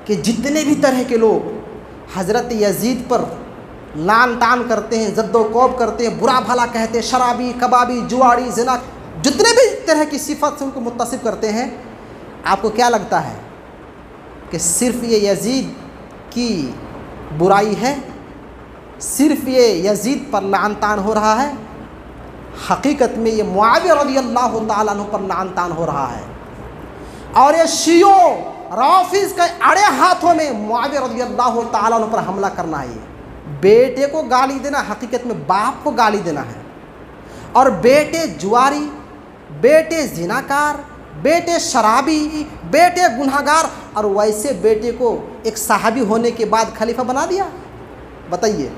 कि जितने भी तरह के लोग हज़रत यजीद पर लान तान करते हैं, जद्दोकौब करते हैं, बुरा भला कहते हैं, शराबी, कबाबी, जुआड़ी, ज़िना, जितने भी तरह की सिफत से उनको मुत्तसिफ करते हैं, आपको क्या लगता है कि सिर्फ़ ये यजीद की बुराई है? सिर्फ़ ये यजीद पर लान तान हो रहा है? हकीकत में ये मुआविया रज़ियल्लाहु ताला अन्हु पर लान तान हो रहा है। और ये शियों राफिज़ के अड़े हाथों में मुआविया रज़ियल्लाहु ताला अन्हु पर हमला करना है। ये बेटे को गाली देना, हकीकत में बाप को गाली देना है। और बेटे जुआरी, बेटे जिनाकार, बेटे शराबी, बेटे गुनहगार, और वैसे बेटे को एक सहाबी होने के बाद खलीफा बना दिया। बताइए,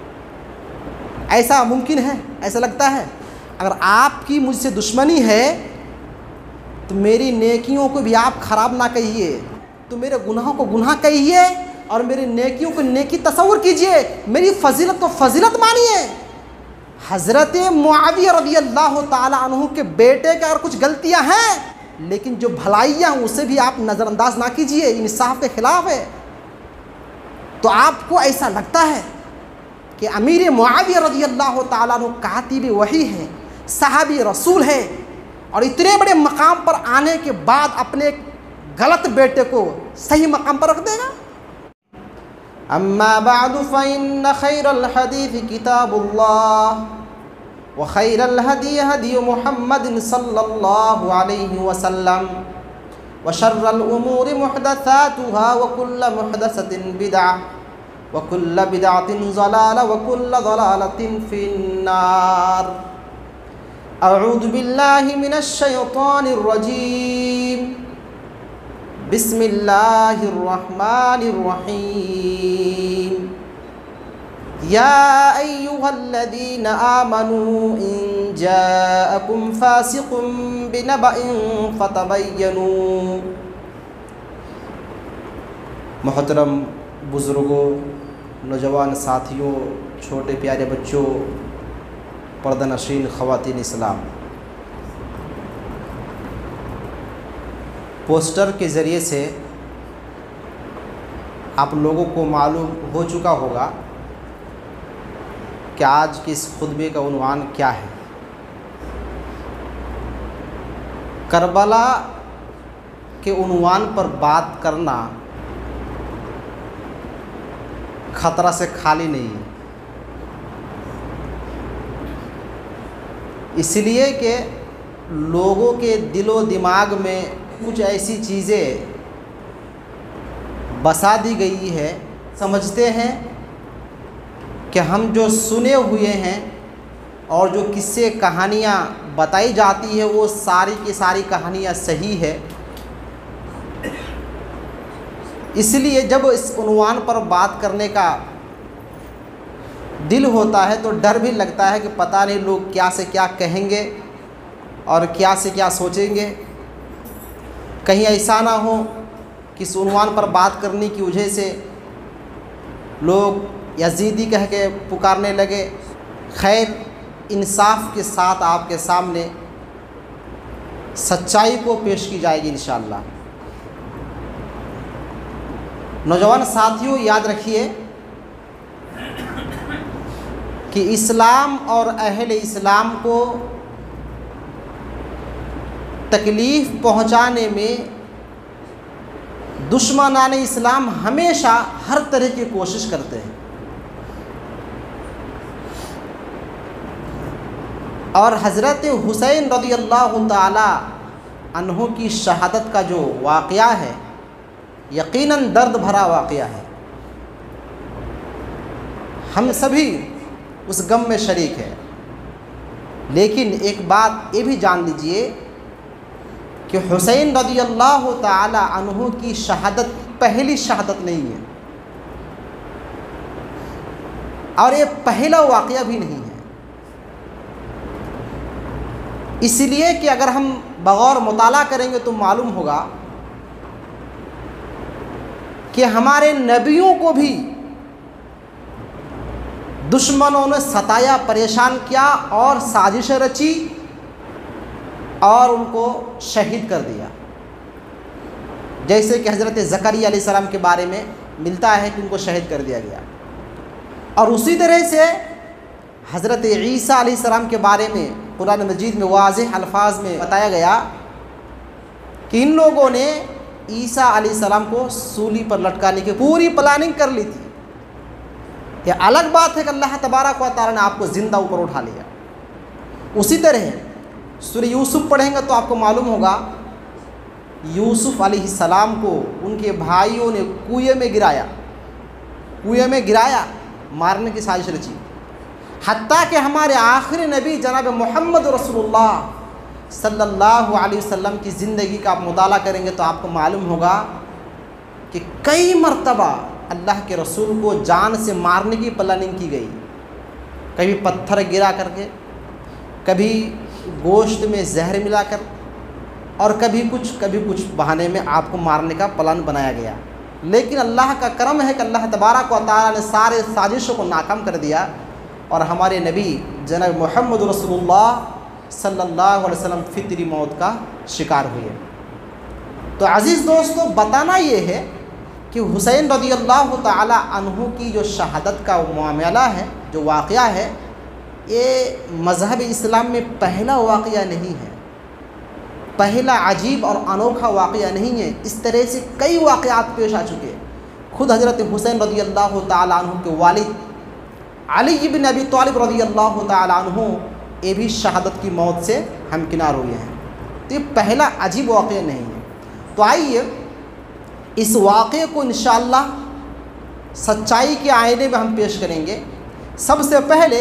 ऐसा मुमकिन है? ऐसा लगता है? अगर आपकी मुझसे दुश्मनी है तो मेरी नेकियों को भी आप ख़राब ना कहिए, तो मेरे गुनाहों को गुनाह कहिए और मेरी नेकियों को नेकी तस्वुर कीजिए, मेरी फजीलत को फजीलत मानिए। हज़रत मुआविया रज़ियल्लाहु ताला अन्हु के बेटे के अगर कुछ गलतियां हैं, लेकिन जो भलाइयाँ हैं उसे भी आप नज़रअंदाज ना कीजिए, इंसाफ के ख़िलाफ़ है। तो आपको ऐसा लगता है कि अमीर मुआविया रज़ियल्लाहु ताला अन्हु कातिब वही है, सहाबी रसूल है, और इतने बड़े मकाम पर आने के बाद अपने गलत बेटे को सही मकाम पर रख देगा? अम्मा बादु फ़इन्न खैरल हदीस किताबुल्लाह व खैरल हदी हदी मुहम्मदिन सल्लल्लाहु अलैहि वसल्लम व शर्रल उमूरि मुहदसातुहा व कुल्ल मुहदसतिन बिदअह व कुल्ल बिदअतिन ज़लाला व कुल्ल ज़लालतिन फिन्नार। अऊज़ु बिल्लाहि मिनश शैतानिर रजीम। बिस्मिल्लाहिर रहमानिर रहीम। या अय्युहल्लज़ीना आमनू इन जाअकुम फासिकुम बिनबइन फतबय्यनू। मोहतरम बुज़ुर्गों, नौजवान साथियों, छोटे प्यारे बच्चों, पर्दानशीन ख़वातीन इस्लाम, पोस्टर के ज़रिए से आप लोगों को मालूम हो चुका होगा कि आज के इस खुतबे का उन्वान क्या है। करबला के उन्वान पर बात करना ख़तरा से खाली नहीं है, इसलिए कि लोगों के दिलो दिमाग में कुछ ऐसी चीज़ें बसा दी गई है, समझते हैं कि हम जो सुने हुए हैं और जो किस्से कहानियाँ बताई जाती है वो सारी की सारी कहानियाँ सही है। इसलिए जब इस उन्वान पर बात करने का दिल होता है तो डर भी लगता है कि पता नहीं लोग क्या से क्या कहेंगे और क्या से क्या सोचेंगे। कहीं ऐसा ना हो कि इस उन्वान पर बात करने की वजह से लोग यजीदी कह के पुकारने लगे। खैर, इंसाफ के साथ आपके सामने सच्चाई को पेश की जाएगी इंशाअल्लाह। नौजवान साथियों, याद रखिए कि इस्लाम और अहले इस्लाम को तकलीफ़ पहुंचाने में दुश्मनान इस्लाम हमेशा हर तरह की कोशिश करते हैं। और हज़रत हुसैन रज़ियल्लाहु ताला अन्हु की शहादत का जो वाक़या है, यकीनन दर्द भरा वाक़या है। हम सभी उस गम में शरीक है। लेकिन एक बात ये भी जान लीजिए कि हुसैन रज़ियल्लाहु ताला अन्हु की शहादत पहली शहादत नहीं है और ये पहला वाक़या भी नहीं है। इसलिए कि अगर हम बगौर मुताला करेंगे तो मालूम होगा कि हमारे नबियों को भी दुश्मनों ने सताया, परेशान किया और साजिशें रची और उनको शहीद कर दिया। जैसे कि हज़रत ज़करिया अलैहिस्सलाम के बारे में मिलता है कि उनको शहीद कर दिया गया। और उसी तरह से हज़रत ईसा अलैहिस्सलाम के बारे में कुरान मजीद में वाज़ेह अल्फाज में बताया गया कि इन लोगों ने ईसा अलैहिस्सलाम को सूली पर लटकाने की पूरी प्लानिंग कर ली थी। यह अलग बात है कि अल्लाह तबारक व तआला ने आपको ज़िंदा ऊपर उठा लिया। उसी तरह सूरह यूसुफ पढ़ेंगे तो आपको मालूम होगा, यूसुफ अलैहिस्सलाम को उनके भाइयों ने कुएं में गिराया, मारने की साजिश रची। हत्ता कि हमारे आखिरी नबी जनाब मोहम्मद रसूलुल्लाह सल्लल्लाहु अलैहि वसल्लम की ज़िंदगी का आप मुताला करेंगे तो आपको मालूम होगा कि कई मरतबा अल्लाह के रसूल को जान से मारने की प्लानिंग की गई। कभी पत्थर गिरा करके, कभी गोश्त में जहर मिलाकर, और कभी कुछ बहाने में आपको मारने का प्लान बनाया गया। लेकिन अल्लाह का करम है कि अल्लाह तबारक व तआला ने सारे साजिशों को नाकाम कर दिया और हमारे नबी जनाब मोहम्मद रसूलुल्लाह सल्लल्लाहु अलैहि वसल्लम फितरी मौत का शिकार हुए। तो अज़ीज़ दोस्तों, बताना ये है कि हुसैन रज़ियल्लाहु ताला अन्हु की जो शहादत का मामला है, जो वाक़या है, ये मज़हब इस्लाम में पहला वाक़या नहीं है, पहला अजीब और अनोखा वाक़या नहीं है। इस तरह से कई वाक़यात पेश आ चुके हैं। खुद हज़रत हुसैन रज़ियल्लाहु ताला अन्हु के वालिद अली इब्न अबी तालिब रज़ियल्लाहु ताला अन्हु ये भी शहादत की मौत से हमकिनार हुए हैं। तो ये पहला अजीब वाक़या नहीं है। तो आइए इस वाक़े को इंशाअल्लाह सच्चाई के आईने में हम पेश करेंगे। सबसे पहले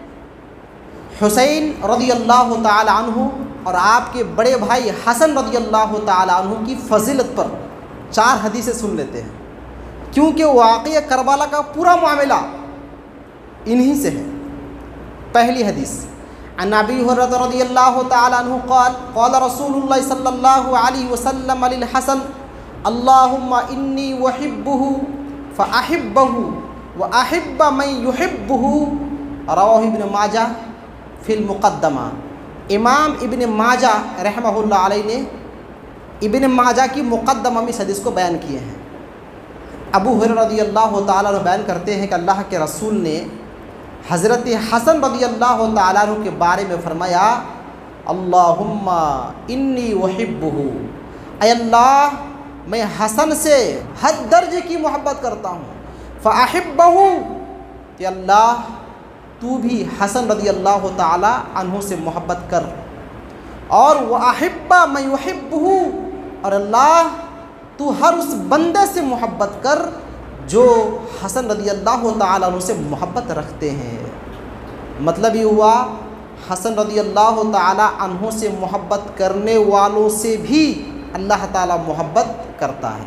हुसैन रज़ियल्लाहु ताला अन्हु और आपके बड़े भाई हसन रज़ियल्लाहु ताला अन्हु की फ़ज़ीलत पर 4 हदीसें सुन लेते हैं, क्योंकि वाक़या करबला का पूरा मामला इन्हीं से है। पहली हदीस, अन अबी हुरैरा रज़ियल्लाहु ताला अन्हु क़ाल क़ाल रसूलुल्लाह सल्लल्लाहु अलैहि वसल्लम लिल हसन अल्लाहुम्मा इन्नी उहिब्बुहु फ़अहिब्बहु व अहिब्ब मन युहिब्बुहु। रवाहु इब्न माजा फिल मुक़द्दमा। इमाम इब्न माजा रहमहुल्लाह अलैहि ने इब्न माजा की मुक़द्दमा में इस हदीस को बयान किए हैं। अबू हुरैरा रज़ियल्लाहु ताला अन्हु बयान करते हैं कि अल्लाह के रसूल ने हज़रत हसन रज़ियल्लाहु ताला अन्हु के बारे में फरमाया, अल्लाहुम्मा इन्नी उहिब्बुहु, ऐ अल्लाह मैं हसन से हद दर्जे की मोहब्बत करता हूँ। फ़अहिब्बहु, कि अल्लाह तू भी हसन रज़ियल्लाहु ताला अन्हु से मोहब्बत कर। और वह अहिब्बा मैं युहिब्बुहु, और अल्लाह तू हर उस बंदे से मोहब्बत कर जो हसन रज़ियल्लाहु ताला अन्हु से मोहब्बत रखते हैं। मतलब ये हुआ, हसन रज़ियल्लाहु ताला अन्हु से मोहब्बत करने वालों से भी अल्लाह ताला मोहब्बत करता है।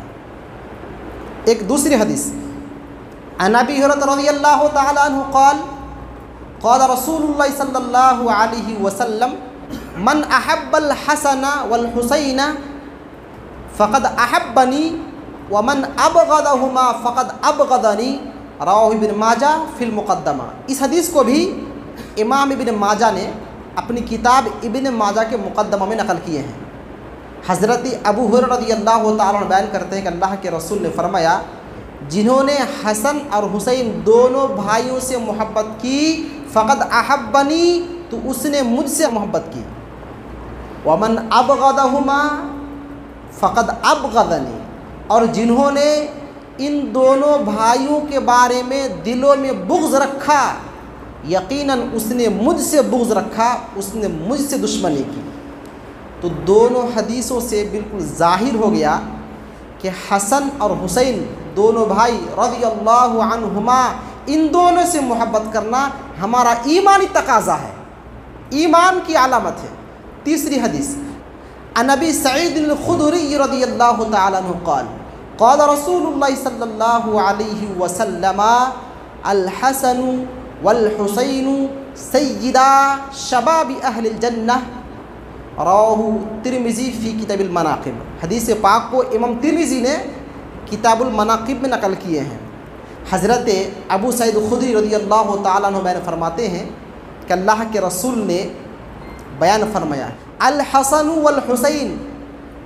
एक दूसरी हदीस, अन अबी हुरैरा रज़ियल्लाहु ताला अन्हु क़ाल क़ाल रसूलुल्लाह सल्लल्लाहु अलैहि वसल्लम मन अहब्बल हसना वल हुसैना फ़क़द अहब्बनी व मन अबग़दहुमा फ़क़द अबग़दनी। रवाहु इब्न माजा फिल मुक़द्दमा। इस हदीस को भी इमाम इब्न माजा ने अपनी किताब इब्न माजा के मुक़द्दमा में नक़ल किए हैं। हज़रत अबू हुरैरा रज़ियल्लाहु ताला अन्हु बयान करते हैं कि अल्लाह के रसूल ने फरमाया, जिन्होंने हसन और हुसैन दोनों भाइयों से मोहब्बत की, फ़क़द अहब्बनी, तो उसने मुझसे मोहब्बत की। वमन अबग़दहुमा फ़क़द अबग़दनी, और जिन्होंने इन दोनों भाइयों के बारे में दिलों में बुग़्ज़ रखा, यकीनन उसने मुझसे बुग़्ज़ रखा, उसने मुझसे दुश्मनी की। तो दोनों हदीसों से बिल्कुल ज़ाहिर हो गया कि हसन और हुसैन दोनों भाई रज़ियल्लाहु अन्हुमा, इन दोनों से मोहब्बत करना हमारा ईमानी तकाज़ा है, ईमान की अलामत है। तीसरी हदीस, अन अबी सईद अल-खुदरी रज़ियल्लाहु ताला अन्हु क़ाल क़ाल रसूलुल्लाह सल्लल्लाहु अलैहि वसल्लम अल हसनु वल हुसैनु सय्यिदा शबाबि अहलिल जन्नह। रवाहु तिरमिज़ी फ़ी किताबिल मनाक़िब। हदीस पाक को इमाम तिरमिज़ी ने किताबुल मनाक़िब में नक़ल किए हैं। हज़रत अबू सईद खुदरी रज़ियल्लाहु ताला अन्हु बयान फरमाते हैं कि अल्लाह के रसूल ने बयान फरमाया, अल हसन वल हुसैन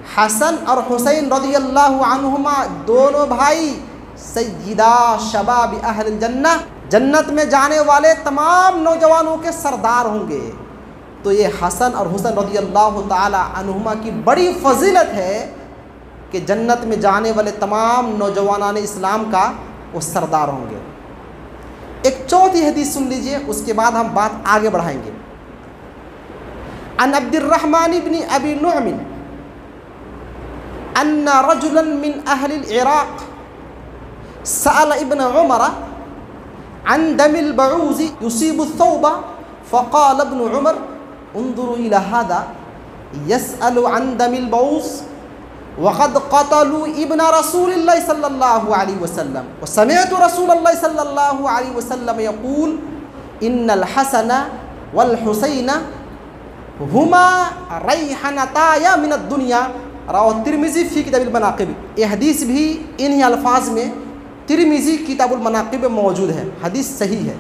हसन और हुसैन रज़ियल्लाहु अन्हुमा दोनों भाई सय्यिदा शबाब अहल जन्नह, जन्नत में जाने वाले तमाम नौजवानों के सरदार होंगे। तो ये हसन और हुसैन रज़ियल्लाहु ताला अन्हुमा की बड़ी फजीलत है कि जन्नत में जाने वाले तमाम नौजवानान इस्लाम का वो सरदार होंगे। एक चौथी हदीस सुन लीजिए, उसके बाद हम बात आगे बढ़ाएंगे। अन अब्दुर्रहमान इब्न अबी नुअम अन्ना रजुलन मिन अहलिल इराक़ सअल इब्न उमर अन दमिल बऊज़ युसीबु थौबा फ़क़ाल इब्न उमर उन्ज़ुरू इला हाज़ा यसअलु अन दमिल बऊज़ वक़द क़तलू इब्न रसूलिल्लाह सल्लल्लाहु अलैहि वसल्लम व समिअतु रसूलल्लाह सल्लल्लाहु अलैहि वसल्लम यक़ूल इन्नल हसन वल हुसैन हुमा रैहनताया मिनद दुनिया रवाहु तिरमिज़ी फ़ी किताबिल मनाक़िब। ये हदीस भी इन्हीं अल्फाज में तिरमिज़ी किताबुल मनाक़िब में मौजूद है, हदीस सही है।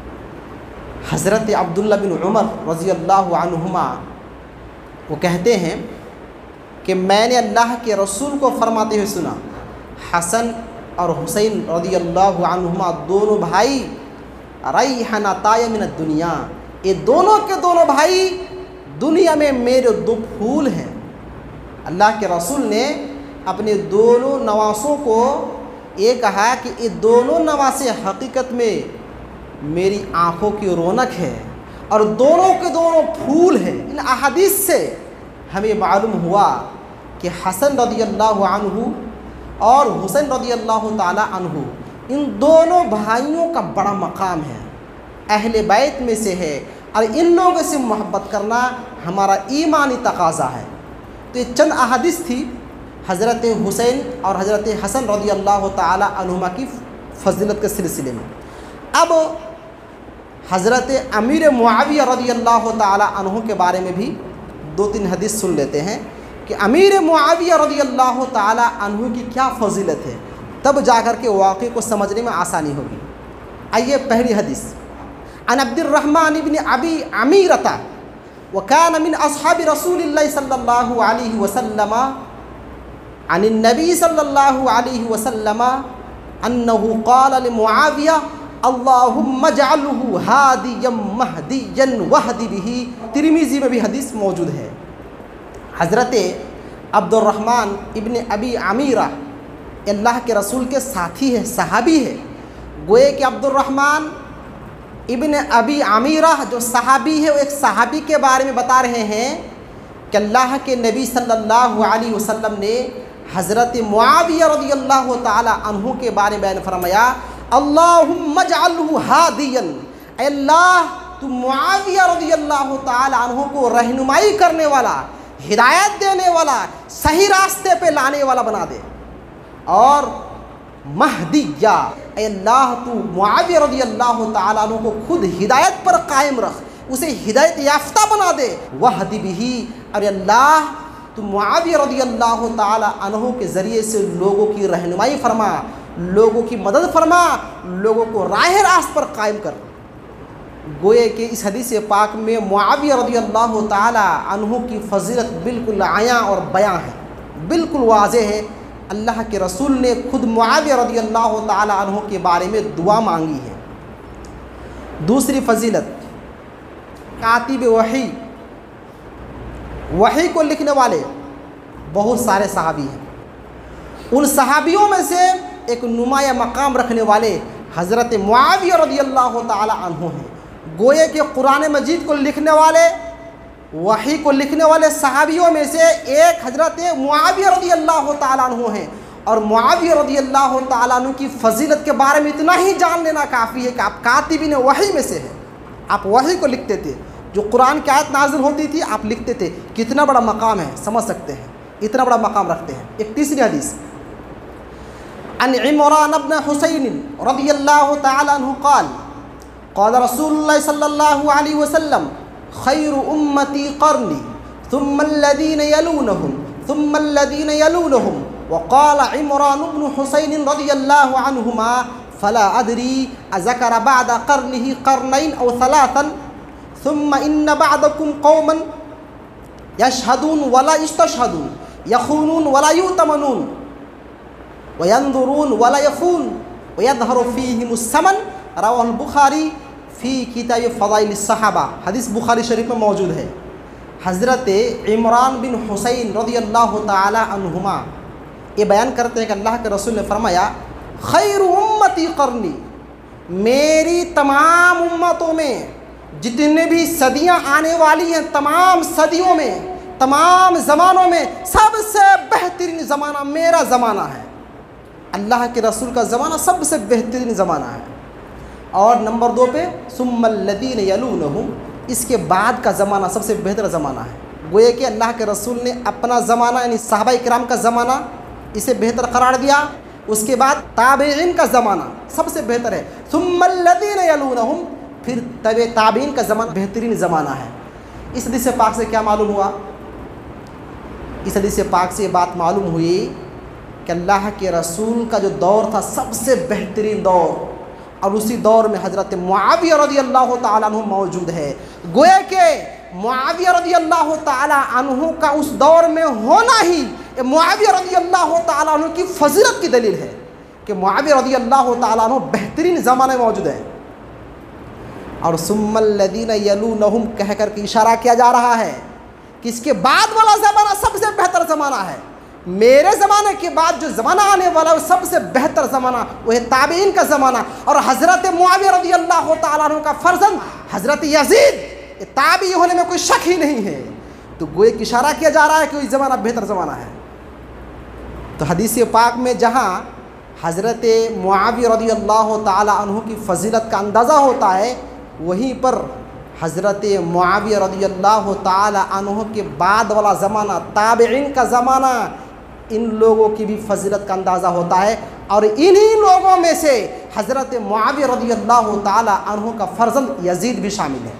हज़रत अब्दुल्ला बिन उमर रज़ियल्लाहु अन्हुमा वो कहते हैं कि मैंने अल्लाह के रसूल को फरमाते हुए सुना, हसन और हुसैन रज़ियल्लाहु अन्हुमा दोनों भाई रैहनताया मिनद दुनिया, ये दोनों के दोनों भाई दुनिया में मेरे दो फूल हैं। अल्लाह के रसूल ने अपने दोनों नवासों को ये कहा कि ये दोनों नवासे हकीकत में मेरी आँखों की रौनक है और दोनों के दोनों फूल हैं। इन अहादीस से हमें मालूम हुआ कि हसन रज़ियल्लाहु अन्हु और हुसैन रज़ियल्लाहु ताला अन्हु इन दोनों भाइयों का बड़ा मकाम है, अहले बैत में से है और इन लोगों से मोहब्बत करना हमारा ईमानी तकाज़ा है। तो ये चंद अहादीस थी हज़रत हुसैन और हज़रत हसन रज़ियल्लाहु ताला अन्हुमा की फजीलत के सिलसिले में। अब हज़रत अमीर मुआविया रज़ियल्लाहु ताला अन्हु के बारे में भी दो तीन हदीस सुन लेते हैं कि अमीर मुआविया रज़ियल्लाहु ताला अन्हु की क्या फजीलत है, तब जाकर के वाक़े को समझने में आसानी होगी। आइए पहली हदीस। अन अब्दुर्रहमान इब्न अबी अमीरता व कान मिन अस्हाबि रसूलिल्लाह सल्लल्लाहु अलैहि वसल्लम अन नबी सल्लल्लाहु अलैहि वसल्लम अन्नहु क़ाल लिमुआविया अल्लाहुम्मा जअलहु हादियम महदियन वहदी बिही। तिरमिज़ी में भी हदीस मौजूद है। हज़रत अब्दुर्रहमान इब्न अबी अमीरा अल्लाह के रसूल के साथी है, सहाबी है। गोए कि अब्दुर्रहमान इब्न अबी अमीरा जो सहाबी है, वो एक सहाबी के बारे में बता रहे हैं कि अल्लाह के नबी सल्लल्लाहु अलैहि वसल्लम ने हज़रत मुआविया रज़ियल्लाहु ताला अन्हु के बारे में बयान फरमाया, अल्लाहुम्मा जअलहु हादियन, अल्लाह तू मुआविया रज़ियल्लाहु ताला अन्हु को रहनुमाई करने वाला, हिदायत देने वाला, सही रास्ते पे लाने वाला बना दे। और महदिया, अल्लाह तू मुआविया रज़ियल्लाहु ताला अन्हु को खुद हिदायत पर कायम रख, उसे हिदायत याफ्ता बना दे। वहदी बिही, और अल्लाह तू मुआविया रज़ियल्लाहु ताला अन्हु के ज़रिए से लोगों की रहनुमाई फरमा, लोगों की मदद फरमा, लोगों को राह रास्त पर कायम कर। गोए कि इस हदीस पाक में मुआविया रज़ियल्लाहु ताला अन्हु की फजीलत बिल्कुल आया और बयां है, बिल्कुल वाज़ेह है। अल्लाह के रसूल ने खुद मुआविया रज़ियल्लाहु ताला अन्हु के बारे में दुआ मांगी है। दूसरी फजीलत, कातिब वही, वही को लिखने वाले बहुत सारे सहाबी हैं। उन सहाबियों में से एक नुमाया मकाम रखने वाले हज़रत मुआविया रज़ियल्लाहु ताला अन्हु हैं। गोए के कुरान मजीद को लिखने वाले, वही को लिखने वाले सहाबियों में से एक हज़रत मुआविया रज़ियल्लाहु ताला अन्हु हैं। और मुआविया रज़ियल्लाहु ताला अन्हु की फजीलत के बारे में इतना ही जान लेना काफ़ी है कि आप कातिबिन वही में से हैं, आप वही को लिखते थे। जो कुरान की आयत नाज़िल होती थी आप लिखते थे। कितना बड़ा मकाम है, समझ सकते हैं, इतना बड़ा मकाम रखते हैं। एक तीसरी हदीस, अन इमरान इब्न हुसैन रज़ियल्लाहु ताला अन्हु क़ाल क़ाल रसूलुल्लाह सल्लल्लाहु अलैहि वसल्लम खैरु उम्मती क़र्नी थुम्मा अल्लज़ीना यलूनहुम थुम्मा अल्लज़ीना यलूनहुम व क़ाल इमरान इब्न हुसैन रज़ियल्लाहु अन्हुमा फ़ला अदरी अज़करा बअद क़र्निही क़र्नैन औ सलासन थुम्मा इन्न बअदकुम क़ौमन यशहदून वला यस्तशहदून यखूनून वला युतमनून वयंदुरून वला यफून वयदहरु फीहिमुस समन, रवाहुल बुखारी फ़ी किताब फ़ज़ाइल सहाबा। हदीस बुखारी शरीफ में मौजूद है। हज़रत इमरान बिन हुसैन रज़ियल्लाहु ताला अन्हुमा ये बयान करते हैं कि अल्लाह के रसूल ने फरमाया, खैरु उम्मती क़र्नी, मेरी तमाम उम्मतों में जितने भी सदियां आने वाली हैं, तमाम सदियों में, तमाम ज़मानों में सबसे बेहतरीन ज़माना मेरा ज़माना है। अल्लाह के रसूल का ज़माना सबसे बेहतरीन ज़माना है। और नंबर 2 पे सुम्मल्लज़ीन यलूनहुम, इसके बाद का ज़माना सबसे बेहतर ज़माना है। गोया कि अल्लाह के रसूल ने अपना ज़माना यानी सहाबा किराम का ज़माना इसे बेहतर करार दिया। उसके बाद ताबईन का ज़माना सबसे बेहतर है। सुम्मल्लज़ीन यलूनहुम, फिर तबे ताबईन का ज़माना बेहतरीन ज़माना है। इस हदीस पाक से क्या मालूम हुआ? इस हदीस पाक से ये बात मालूम हुई कि अल्लाह के रसूल का जो दौर था सबसे बेहतरीन दौर, और उसी दौर में हज़रत मुआविया रज़ियल्लाहु ताला अन्हु मौजूद है। गोया के मुआविया रज़ियल्लाहु ताला अन्हु का उस दौर में होना ही मुआविया रज़ियल्लाहु ताला अन्हु की फजीलत की दलील है कि मुआविया रज़ियल्लाहु ताला अन्हु बेहतरीन ज़माने में मौजूद है। और सुम्मल्लज़ीन यलूनहुम कह कर के इशारा किया जा रहा है कि इसके बाद वाला ज़माना सबसे बेहतर ज़माना है। मेरे ज़माने के बाद जो ज़माना आने वाला है सबसे बेहतर ज़माना वो है ताबईन का ज़माना। और हज़रत मुआविया रज़ियल्लाहु ताला अन्हु का फर्जंद हज़रत यज़ीद, ताबी होने में कोई शक ही नहीं है। तो गोए की इशारा किया जा रहा है कि वही ज़माना बेहतर ज़माना है। तो हदीस पाक में जहाँ हज़रत मुआविया रज़ियल्लाहु ताला अन्हु की फजीलत का अंदाज़ा होता है, वहीं पर हज़रत मुआविया रज़ियल्लाहु ताला अन्हु के बाद वाला ज़माना ताबईन का ज़माना, इन लोगों की भी फजीलत का अंदाज़ा होता है। और इन्हीं लोगों में से हज़रत मुआविया रज़ियल्लाहु ताला अन्हु का फर्जंद यज़ीद भी शामिल है।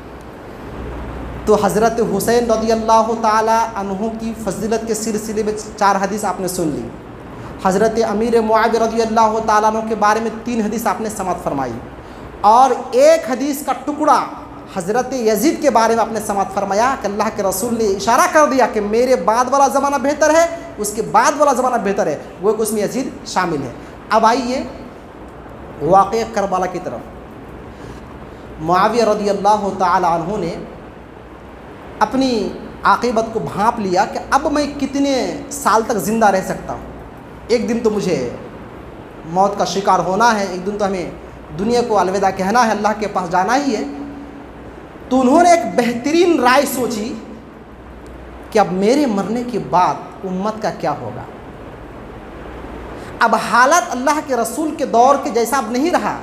तो हज़रत हुसैन रज़ियल्लाहु ताला अन्हु की फजीलत के सिलसिले में 4 हदीस आपने सुन ली। हज़रत अमीर मुआविया रज़ियल्लाहु ताला अन्हु के बारे में 3 हदीस आपने समाअत फरमाई, और 1 हदीस का टुकड़ा हज़रत यज़ीद के बारे में आपने समाअत फरमाया कि अल्लाह के रसूल ने इशारा कर दिया कि मेरे बाद वाला ज़माना बेहतर है, उसके बाद वाला ज़माना बेहतर है। वो उसमें यज़ीद शामिल है। अब आइए वाक़या करबला की तरफ। मुआविया रज़ियल्लाहु ताला अन्हु ने अपनी आक़िबत को भांप लिया कि अब मैं कितने साल तक ज़िंदा रह सकता हूँ। एक दिन तो मुझे मौत का शिकार होना है, एक दिन तो हमें दुनिया को अलविदा कहना है, अल्लाह के पास जाना ही है। तो उन्होंने एक बेहतरीन राय सोची कि अब मेरे मरने के बाद उम्मत का क्या होगा। अब हालत अल्लाह के रसूल के दौर के जैसा अब नहीं रहा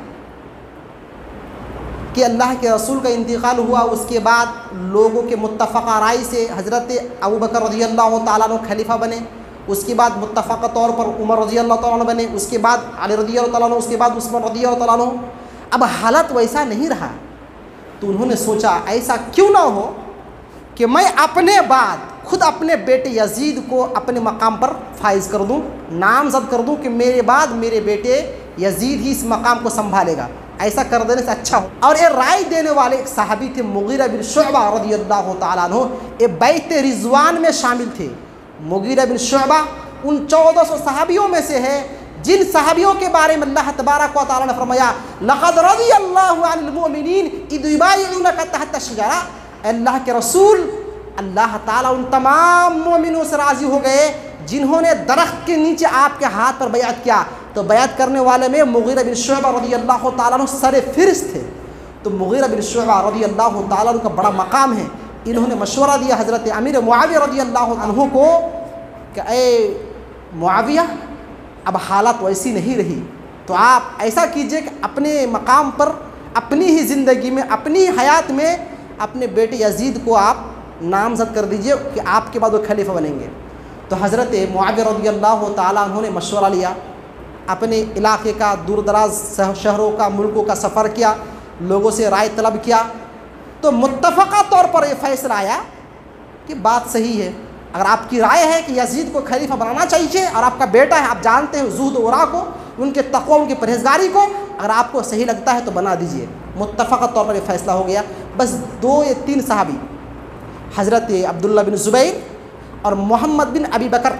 कि अल्लाह के रसूल का इंतकाल हुआ, उसके बाद लोगों के मुत्तफ़क़ा राय से हज़रत अबू बकर रज़ियल्लाहु ताला अन्हु खलीफा बने, उसके बाद मुत्तफ़क़ा तौर पर उमर रज़ियल्लाहु ताला अन्हु बने, उसके बाद अली रज़ियल्लाहु ताला अन्हु, उसके बाद उस्मान रज़ियल्लाहु ताला अन्हु। अब हालत वैसा नहीं रहा। तो उन्होंने सोचा ऐसा क्यों ना हो कि मैं अपने बाद खुद अपने बेटे यज़ीद को अपने मकाम पर फाइज कर दूं, नामज़द कर दूं कि मेरे बाद मेरे बेटे यज़ीद ही इस मकाम को संभालेगा। ऐसा कर देने से अच्छा हो। और ये राय देने वाले एक सहाबी थे मुगीरा बिन शुअबा रज़ियल्लाहु ताला अन्हु, ये बैत रिज़वान में शामिल थे। मुगीरा बिन शुअबा उन 1400 सहाबियों में से है जिन सहाबियों के बारे में अल्लाह तबारक व तआला ने फरमाया, लक़द रज़ियल्लाहु अनिल मुमिनीन इज़ युबायिऊनका तहत अश-शजरा। अल्लाह के रसूल, अल्लाह ताला उन तमाम मोमिनों से राज़ी हो गए जिन्होंने दरख्त के नीचे आपके हाथ पर बैअत किया। तो बैअत करने वाले में मुगीरा बिन शुअबा रज़ियल्लाहु ताला अन्हु सरे फ़िरिस्त थे। तो मुगीरा बिन शुअबा रज़ियल्लाहु ताला अन्हु का बड़ा मकाम है। इन्होंने मशवरा दिया हज़रत अमीर मुआविया रज़ियल्लाहु अन्हु को कि ए मुआविया, अब हालत वैसी नहीं रही, तो आप ऐसा कीजिए कि अपने मकाम पर अपनी ही ज़िंदगी में, अपनी हयात में अपने बेटे यज़ीद को आप नामज़द कर दीजिए कि आपके बाद वो खलीफा बनेंगे। तो हज़रत मुआविया रज़ियल्लाहु ताला अन्हु ने मशवरा लिया, अपने इलाके का दूर दराज शहरों का, मुल्कों का सफ़र किया, लोगों से राय तलब किया। तो मुत्तफ़क़ा तौर पर यह फ़ैसला आया कि बात सही है। अगर आपकी राय है कि यज़ीद को खलीफा बनाना चाहिए और आपका बेटा है, आप जानते हैं ज़ुहद वरा को, उनके तक़वा, उनकी परहेज़गारी को, अगर आपको सही लगता है तो बना दीजिए। मुत्तफ़क़ा तौर पर यह फ़ैसला हो गया। बस 2 या 3 सहाबी, हज़रत अब्दुल्ला बिन ज़ुबैर और मोहम्मद बिन अबी बकर।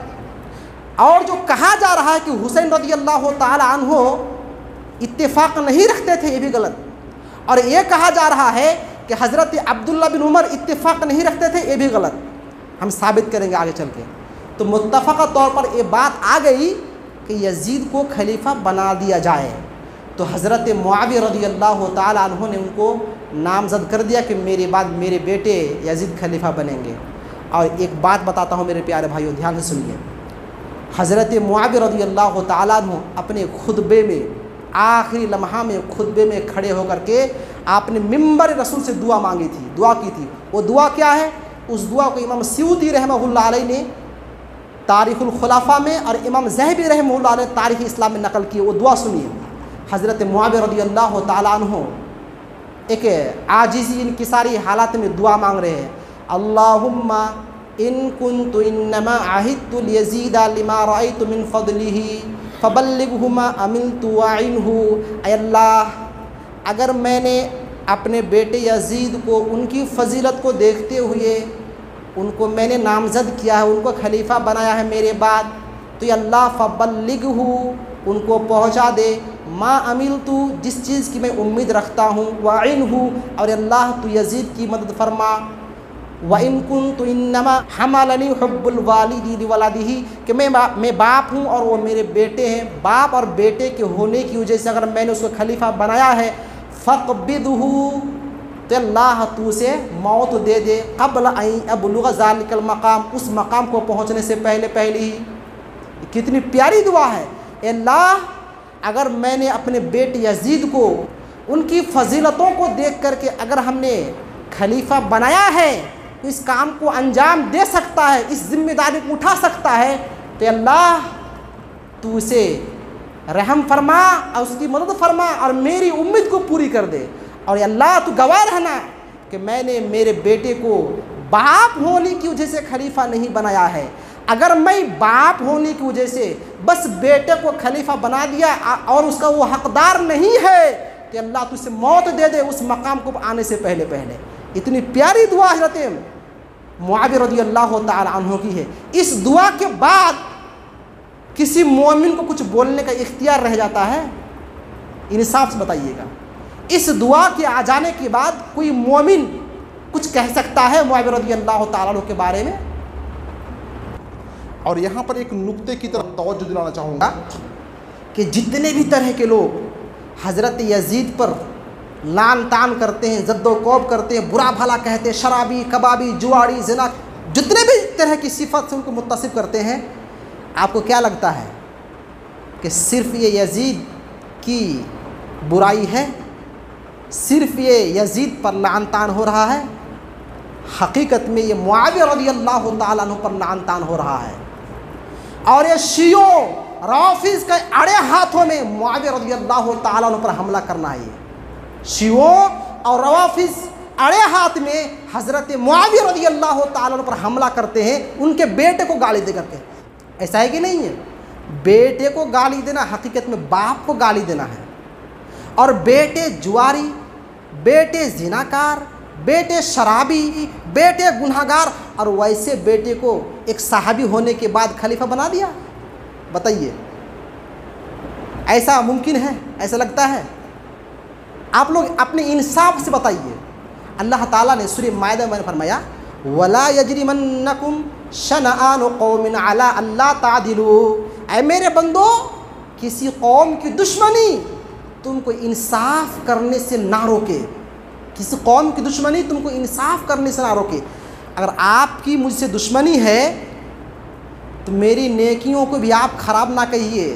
और जो कहा जा रहा है कि हुसैन रज़ियल्लाहु ताला अन्हु इत्तेफाक नहीं रखते थे, ये भी गलत। और ये कहा जा रहा है कि हज़रत अब्दुल्ला बिन उमर इत्तेफाक नहीं रखते थे, ये भी गलत। हम साबित करेंगे आगे चल के। तो मुत्तफ़क़ा तौर पर ये बात आ गई कि यज़ीद को खलीफा बना दिया जाए। तो हज़रत मुआविया रज़ियल्लाहु ताला अन्हु ने उनको नामज़द कर दिया कि मेरे बाद मेरे बेटे यज़ीद खलीफा बनेंगे। और एक बात बताता हूँ मेरे प्यारे भाइयों, ध्यान से सुनिए। हज़रत मुआविया रज़ियल्लाहु ताला अन्हु अपने खुतबे में, आखिरी लम्हा में खुतबे में खड़े होकर के आपने मिंबर रसूल से दुआ मांगी थी, दुआ की थी। वो दुआ क्या है? उस दुआ को इमाम स्यूती रहमहुल्लाह अलैह ने तारीख़ुल खुलाफा में और इमाम ज़हबी रहमहुल्लाह अलैह तारीख़ इस्लाम में नकल की। वो दुआ सुनिए। हज़रत मुआविया रज़ियल्लाहु ताला अन्हु एक आजिज़ी इनकिसारी हालात में दुआ मांग रहे हैं। अल्लाहुम्मा इन कुन्तु इन्नमा आहिदतु लियज़ीदा लिमा रअयतु मिन फ़ज़लिही फ़बल्लिग़हु मा अमिलतु वअइनहु। अल्लाह, अगर मैंने अपने बेटे यज़ीद को उनकी फ़जीलत को देखते हुए उनको मैंने नामज़द किया है, उनको खलीफा बनाया है मेरे बाद, तो अल्लाह फ़बल्लिग़हु, उनको पहुँचा दे, मा अमिलतु, जिस चीज़ की मैं उम्मीद रखता हूँ, वअइनहु, और अल्लाह तू यज़ीद की मदद फरमा। व इन कुन्तु इन्नमा हमलनी हुब्बुल वालिदी लिवलदिही, कि मैं बाप हूँ और वो मेरे बेटे हैं। बाप और बेटे के होने की वजह से अगर मैंने उसको खलीफा बनाया है, फ़क़बिदहु, तो अल्लाह तू उसे मौत दे दे, क़ब्ल अन अबलुग़ ज़ालिकल मक़ाम, उस मकाम को पहुँचने से पहले पहले ही। कितनी प्यारी दुआ है। अल्लाह, अगर मैंने अपने बेटे यज़ीद को उनकी फ़जीलतों को देख करके अगर हमने खलीफा बनाया है, तो इस काम को अंजाम दे सकता है, इस जिम्मेदारी को उठा सकता है, तो अल्लाह तू उसे रहम फरमा और उसकी मदद फरमा और मेरी उम्मीद को पूरी कर दे। और अल्लाह तू गवाह रहना कि मैंने मेरे बेटे को बाप होने की वजह से खलीफा नहीं बनाया है। अगर मैं बाप होने की वजह से बस बेटे को खलीफा बना दिया और उसका वो हकदार नहीं है, तो अल्लाह तू उसे मौत दे दे उस मकाम को आने से पहले पहले। इतनी प्यारी दुआ हज़रत मुआविया रज़ियल्लाहु ताला अन्हु की है। इस दुआ के बाद किसी मोमिन को कुछ बोलने का इख्तियार रह जाता है? इंसाफ से बताइएगा। इस दुआ के आ जाने के बाद कोई मोमिन कुछ कह सकता है मुआविया रज़ियल्लाहु ताला अन्हु के बारे में? और यहाँ पर एक नुक्ते की तरफ तवज्जो दिलाना चाहूँगा कि जितने भी तरह के लोग हज़रत यज़ीद पर लान तान करते हैं, जद्दोकौब करते हैं, बुरा भला कहते हैं, शराबी, कबाबी, जुआड़ी, ज़िना, जितने भी तरह की सिफत से उनको मुत्तसिफ करते हैं, आपको क्या लगता है कि सिर्फ़ ये यज़ीद की बुराई है? सिर्फ़ ये यज़ीद पर लान तान हो रहा है? हकीकत में ये मुआविया रज़ियल्लाहु ताला अन्हु पर लान तान हो रहा है। और ये शियों राफिज़ के अड़े हाथों में मुआविया रज़ियल्लाहु ताला अन्हु पर हमला करना है। शियों और रवाफिज़ अड़े हाथ में हज़रत मुआविया रज़ियल्लाहु ताला अन्हु पर हमला करते हैं, उनके बेटे को गाली दे करके। ऐसा है कि नहीं है? बेटे को गाली देना हकीकत में बाप को गाली देना है। और बेटे जुआरी, बेटे ज़िनाकार, बेटे शराबी, बेटे गुनहगार, और वैसे बेटे को एक सहाबी होने के बाद खलीफा बना दिया। बताइए, ऐसा मुमकिन है? ऐसा लगता है? आप लोग अपने इंसाफ से बताइए। अल्लाह ताला ने सूरह माइदा में फरमाया, वला यजरिमन्नकुम शनआनु कौमिन अला अल्ला तादिलू, ऐ मेरे बंदो, किसी कौम की दुश्मनी तुमको इंसाफ करने से ना रोके। किसी कौम की दुश्मनी तुमको इंसाफ करने से ना रोके। अगर आपकी मुझसे दुश्मनी है तो मेरी नेकियों को भी आप ख़राब ना कहिए।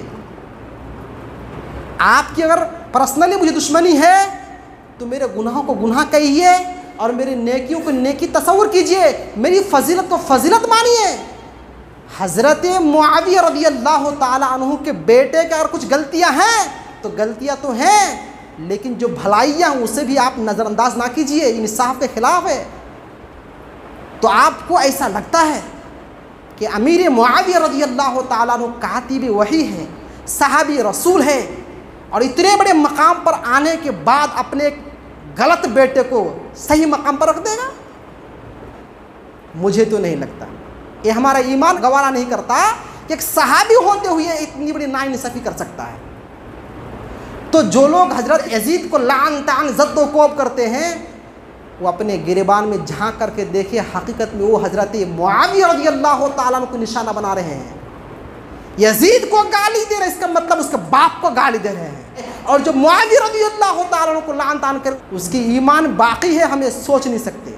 आपकी अगर पर्सनली मुझे दुश्मनी है तो मेरे गुनाहों को गुनाह कहिए और मेरी नेकियों को नेकी तस्वुर कीजिए, मेरी फजीलत को फजीलत मानिए। हज़रत मुआविया रज़ियल्लाहु ताला अन्हु के बेटे के अगर कुछ गलतियां हैं तो गलतियां तो हैं, लेकिन जो भलाइयाँ उसे भी आप नज़रअंदाज ना कीजिए, इंसाफ के ख़िलाफ़ है। तो आपको ऐसा लगता है कि अमीर मुआविया रज़ियल्लाहु ताला अन्हु कातिब वही है, सहाबी रसूल है, और इतने बड़े मकाम पर आने के बाद अपने गलत बेटे को सही मकाम पर रख देगा? मुझे तो नहीं लगता। ये हमारा ईमान गवारा नहीं करता कि एक सहाबी होते हुए इतनी बड़ी नाइंसाफ़ी कर सकता है। तो जो लोग हज़रत यजीद को लान तान ज़द्दोकोब करते हैं, वो अपने गिरेबान में झांक करके देखिए, हकीकत में वो हज़रत मुआविया रज़ियल्लाहु ताला अन्हु को निशाना बना रहे हैं। यजीद को गाली दे रहे, इसका मतलब उसके बाप को गाली दे रहे हैं। और जो मुआविया रज़ियल्लाहु ताला अन्हु को लान तान कर, उसकी ईमान बाकी है, हमें सोच नहीं सकते।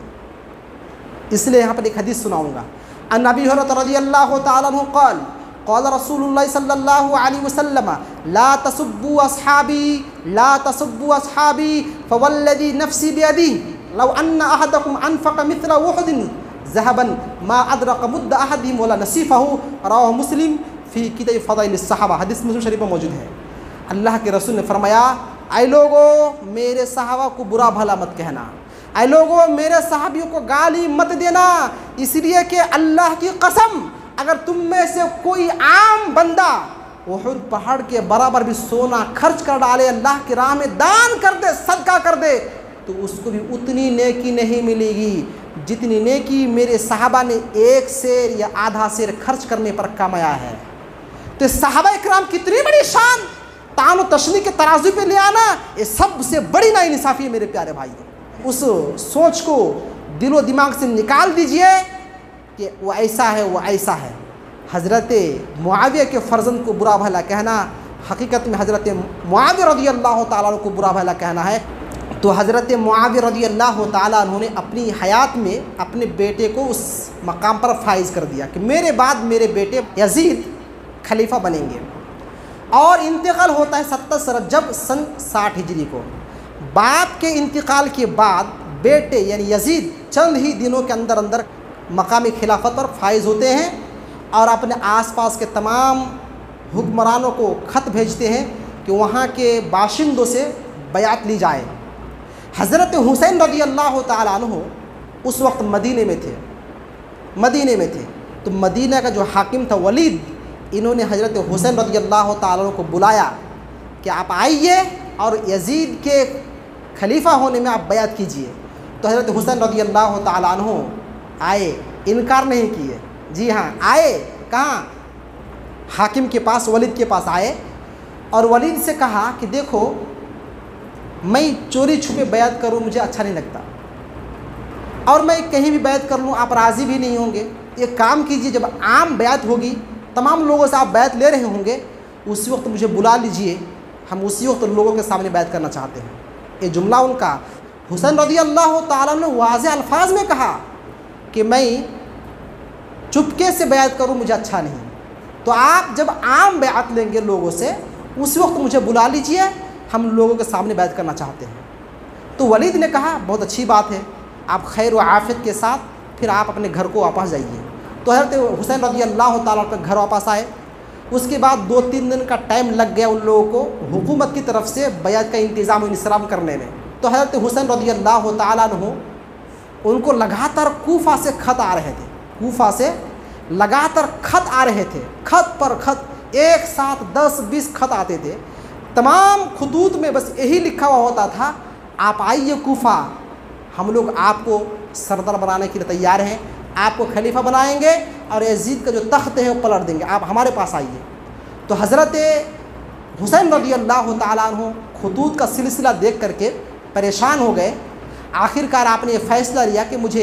इसलिए यहाँ पर एक हदीस सुनाऊँगा। अन अबी हुरैरा रज़ियल्लाहु ताला अन्हु क़ाल क़ाल रसूलुल्लाह सल्लल्लाहु अलैहि वसल्लम ला तसुब्बू अस्हाबी ला तसुब्बू अस्हाबी फवल्लज़ी नफ़्सी बियदिही लौ अन्न अहदकुम अनफ़क़ मिस्ल उहुदिन ज़हबन मा अदरक मुद्द अहदिहिम वला नसीफ़हु रवाहु मुस्लिम फ़ी किताब फ़ज़ाइलिस सहाबा। हदीस मुस्लिम शरीफ में मौजूद है। अल्लाह के रसूल ने फरमाया, ऐ लोगों मेरे सहाबा को बुरा भला मत कहना, ऐ लोगों मेरे सहाबियों को गाली मत देना, इसलिए कि अल्लाह की कसम अगर तुम में से कोई आम बंदा उहुद पहाड़ के बराबर भी सोना खर्च कर डाले, अल्लाह की राह में दान कर दे, सदका कर दे, तो उसको भी उतनी नेकी नहीं मिलेगी जितनी नेकी मेरे सहाबा ने एक शेर या आधा शेर खर्च करने पर कमाया है। तो सहाबा इकराम कितनी बड़ी शान तान तशनी के तराजू पे ले आना, ये सबसे बड़ी नाइंसाफ़ी है मेरे प्यारे भाई। उस सोच को दिलो दिमाग से निकाल दीजिए कि वो ऐसा है, वो ऐसा है। हज़रत मुआविया के फ़र्जंद को बुरा भला कहना, हकीकत में हज़रत मुआविया रज़ियल्लाहु ताला अन्हु को बुरा भला कहना है। तो हज़रत मुआविया रज़ियल्लाहु ताला अन्हु ने अपनी हयात में अपने बेटे को उस मकाम पर फाइज कर दिया कि मेरे बाद मेरे बेटे यजीद खलीफा बनेंगे। और इंतकाल होता है 27 रजब सन 60 हिजरी को। बाप के इंतकाल के बाद बेटे यानी यजीद चंद ही दिनों के अंदर अंदर मकामी खिलाफत पर फाइज होते हैं और अपने आसपास के तमाम हुक्मरानों को ख़त भेजते हैं कि वहाँ के बाशिंदों से बयात ली जाए। हज़रत हुसैन रज़ियल्लाहु ताला अन्हु उस वक्त मदीने में थे। तो मदीना का जो हाकिम था वलीद, इन्होंने हज़रत हुसैन रज़ियल्लाहु ताला अन्हु को बुलाया कि आप आइए और यजीद के खलीफा होने में आप बयात कीजिए। तो हज़रत हुसैन रज़ियल्लाहु ताला अन्हु आए, इनकार नहीं किए, जी हाँ आए। कहाँ? हाकिम के पास, वलीद के पास आए और वलीद से कहा कि देखो मैं चोरी छुपे बयात करूँ मुझे अच्छा नहीं लगता, और मैं कहीं भी बयात कर लूँ आप राज़ी भी नहीं होंगे। एक काम कीजिए, जब आम बयात होगी तमाम लोगों से आप बैत ले रहे होंगे, उसी वक्त मुझे बुला लीजिए, हम उसी वक्त लोगों के सामने बैत करना चाहते हैं। ये जुमला उनका हुसैन रज़ियल्लाहु ताला ने वाज़ेह अल्फाज में कहा कि मैं चुपके से बैत करूं मुझे अच्छा नहीं, तो आप जब आम बैत लेंगे लोगों से उसी वक्त मुझे बुला लीजिए, हम लोगों के सामने बैत करना चाहते हैं। तो वलीद ने कहा बहुत अच्छी बात है, आप खैर व आफियत के साथ फिर आप अपने घर को वापस जाइए। तो हज़रत हुसैन रज़ियल्लाहु ताला के घर वापस आए। उसके बाद 2-3 दिन का टाइम लग गया उन लोगों को हुकूमत की तरफ से बयात का इंतज़ाम इंतज़ाम करने में। तो हज़रत हुसैन रज़ियल्लाहु ताला अन्हु उनको लगातार कूफा से ख़त आ रहे थे, कूफा से लगातार ख़त आ रहे थे, ख़त पर ख़त, एक साथ 10-20 ख़त आते थे। तमाम खतूत में बस यही लिखा हुआ होता था, आप आइए कूफा, हम लोग आपको सरदार बनाने के लिए तैयार हैं, आपको खलीफा बनाएंगे और यजीद का जो तख्त है वो पलट देंगे, आप हमारे पास आइए। तो हज़रत हुसैन रज़ियल्लाहु ताला अन्हु खतूत का सिलसिला देख करके परेशान हो गए। आखिरकार आपने ये फ़ैसला लिया कि मुझे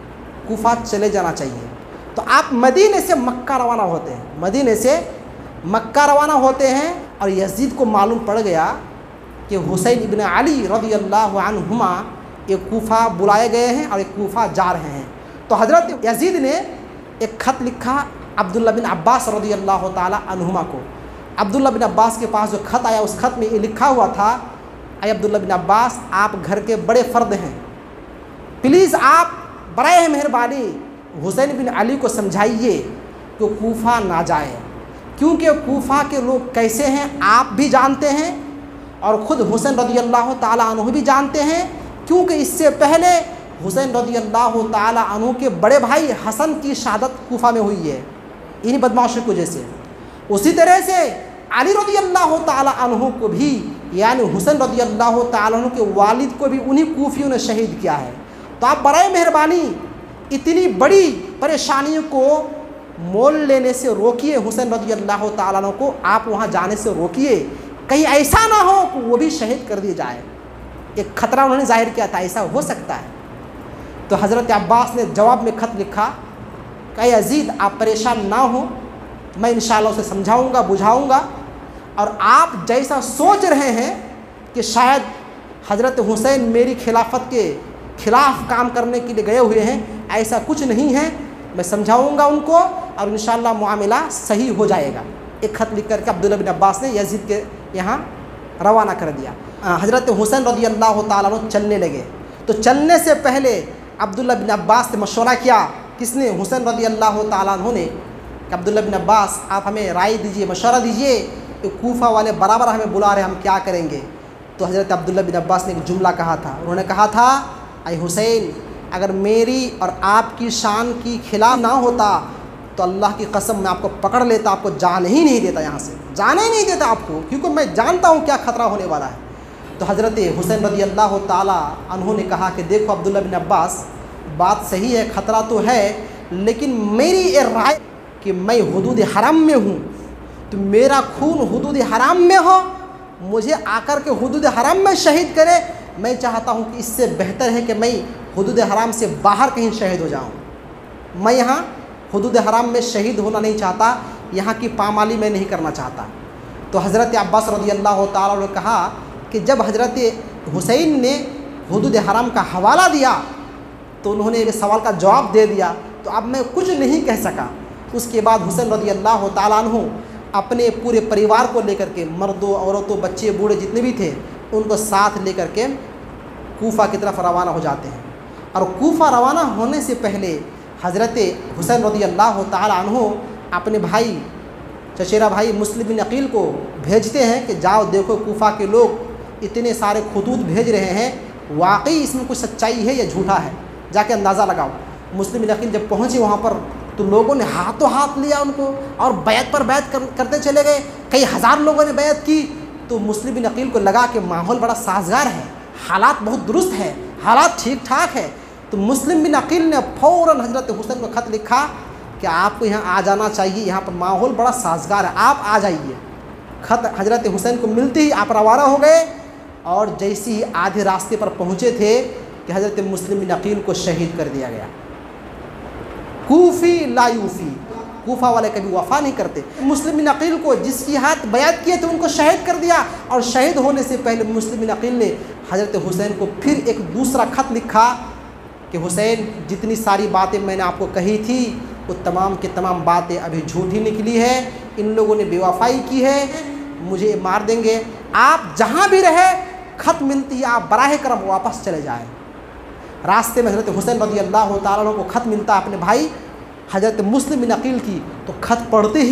कूफा चले जाना चाहिए। तो आप मदीने से मक्का रवाना होते हैं, मदीने से मक्का रवाना होते हैं और यजीद को मालूम पड़ गया कि हुसैन इब्न अली रज़ियल्लाहु अन्हुमा ये कूफा बुलाए गए हैं और ये कूफा जा रहे हैं। तो हज़रत यजीद ने एक ख़त लिखा अब्दुल्ला बिन अब्बास रज़ियल्लाहु ताला अन्हुमा को। अब्दुल्ला बिन अब्बास के पास जो ख़त आया उस ख़त में ये लिखा हुआ था, अय अब्दुल्ला बिन अब्बास आप घर के बड़े फ़र्द हैं, प्लीज़ आप बराए मेहरबानी हुसैन बिन अली को समझाइए कि कूफा ना जाए, क्योंकि कूफा के लोग कैसे हैं आप भी जानते हैं और ख़ुद हुसैन रज़ियल्लाहु ताला अन्हु भी जानते हैं, क्योंकि इससे पहले हुसैन रज़ियल्लाहु ताला अन्हु के बड़े भाई हसन की शहादत कूफा में हुई है इन्हीं बदमाशों की वजह से। उसी तरह से अली रज़ियल्लाहु ताला अन्हु को भी यानी हुसैन रज़ियल्लाहु ताला अन्हु के वालिद को भी उन्हीं कूफियों ने शहीद किया है। तो आप बराए मेहरबानी इतनी बड़ी परेशानियों को मोल लेने से रोकिए हुसैन रज़ी अल्लाह ताला अन्हु को, आप वहाँ जाने से रोकिए, कहीं ऐसा ना हो कि वो भी शहीद कर दिए जाए। एक खतरा उन्होंने जाहिर किया था, ऐसा हो सकता है। तो हज़रत अब्बास ने जवाब में ख़त लिखा कि यज़ीद आप परेशान ना हो, मैं इंशाअल्लाह उसे समझाऊँगा, बुझाऊँगा, और आप जैसा सोच रहे हैं कि शायद हज़रत हुसैन मेरी खिलाफत के ख़िलाफ़ काम करने के लिए गए हुए हैं, ऐसा कुछ नहीं है, मैं समझाऊँगा उनको और इंशाअल्लाह मामला सही हो जाएगा। एक ख़त लिख करके अब्दुल्ला बिन अब्बास ने यज़ीद के यहाँ रवाना कर दिया। हज़रत हुसैन रज़ी अल्लाह ताला अन्हु चलने लगे। तो चलने से पहले अब्दुल्ला बिन अब्बास से मशवरा किया, किसने? हुसैन रज़ी अल्लाह ताला अन्हु ने, कि अब्दुल्ला बिन अब्बास आप हमें राय दीजिए, मशवरा दीजिए, कि कूफा वाले बराबर हमें बुला रहे, हम क्या करेंगे? तो हज़रत अब्दुल्ला बिन अब्बास ने एक जुमला कहा था, उन्होंने कहा था, अय हुसैन, अगर मेरी और आपकी शान की खिलाफ ना होता तो अल्लाह की कसम मैं आपको पकड़ लेता, आपको जाने ही नहीं देता, यहाँ से जाने ही नहीं देता आपको, क्योंकि मैं जानता हूँ क्या ख़तरा होने वाला है। तो हज़रत हुसैन रज़ी अल्लाह ताला अन्हु ने कहा कि देखो अब्दुल्ला बिन अब्बास, बात सही है, ख़तरा तो है, लेकिन मेरी ये राय कि मैं हुदूद हराम में हूँ, तो मेरा खून हुदूद हराम में हो, मुझे आकर के हुदूद हराम में शहीद करे, मैं चाहता हूँ कि इससे बेहतर है कि मैं हुदूद हराम से बाहर कहीं शहीद हो जाऊँ। मैं यहाँ हुदूद हराम में शहीद होना नहीं चाहता, यहाँ की पामाली मैं नहीं करना चाहता। तो हज़रत अब्बास रज़ी अल्लाह ताला ने कहा कि जब हज़रत हुसैन ने हुदूद हराम का हवाला दिया तो उन्होंने इस सवाल का जवाब दे दिया, तो अब मैं कुछ नहीं कह सका। उसके बाद हुसैन रज़ी अल्लाह ताला अन्हु अपने पूरे परिवार को लेकर के, मर्दों, औरतों, बच्चे, बूढ़े जितने भी थे, उनको साथ लेकर के कूफा की तरफ रवाना हो जाते हैं। और कूफा रवाना होने से पहले हज़रत हुसैन रज़ी अल्लाह ताला अन्हु अपने भाई, चचेरा भाई मुस्लिम बिन अकील को भेजते हैं कि जाओ देखो कूफा के लोग इतने सारे खतूत भेज रहे हैं, वाकई इसमें कुछ सच्चाई है या झूठा है, जाके अंदाज़ा लगाओ। मुस्लिम बिन अकील जब पहुँचे वहाँ पर तो लोगों ने हाथों हाथ लिया उनको और बैत पर बैत करते चले गए, कई हज़ार लोगों ने बैत की। तो मुस्लिम बिन अकील को लगा कि माहौल बड़ा साजगार है, हालात बहुत दुरुस्त है, हालात ठीक ठाक है। तो मुस्लिम बिन अकील ने फ़ौरन हज़रत हुसैन को ख़त लिखा कि आपको यहाँ आ जाना चाहिए, यहाँ पर माहौल बड़ा साजगार है, आप आ जाइए। ख़त हज़रत हुसैन को मिलते ही आप रवाना हो गए, और जैसे ही आधे रास्ते पर पहुँचे थे कि हज़रत मुस्लिम बिन अकील को शहीद कर दिया गया। कूफ़ी ला यूफ़ी, कूफा वाले कभी वफ़ा नहीं करते। मुस्लिम बिन अकील को जिसकी हाथ बयात किए थे उनको शहीद कर दिया, और शहीद होने से पहले मुस्लिम बिन अकील ने हज़रत हुसैन को फिर एक दूसरा ख़त लिखा कि हुसैन, जितनी सारी बातें मैंने आपको कही थी वो तमाम की तमाम बातें अभी झूठी निकली है, इन लोगों ने बेवफाई की है, मुझे मार देंगे, आप जहाँ भी रहे ख़त मिलती है आप बराह करम वापस चले जाएँ। रास्ते में हज़रत हुसैन रज़ी अल्लाह ताला अन्हु को ख़त मिलता है अपने भाई हज़रत मुस्लिम बिन अकील की। तो ख़त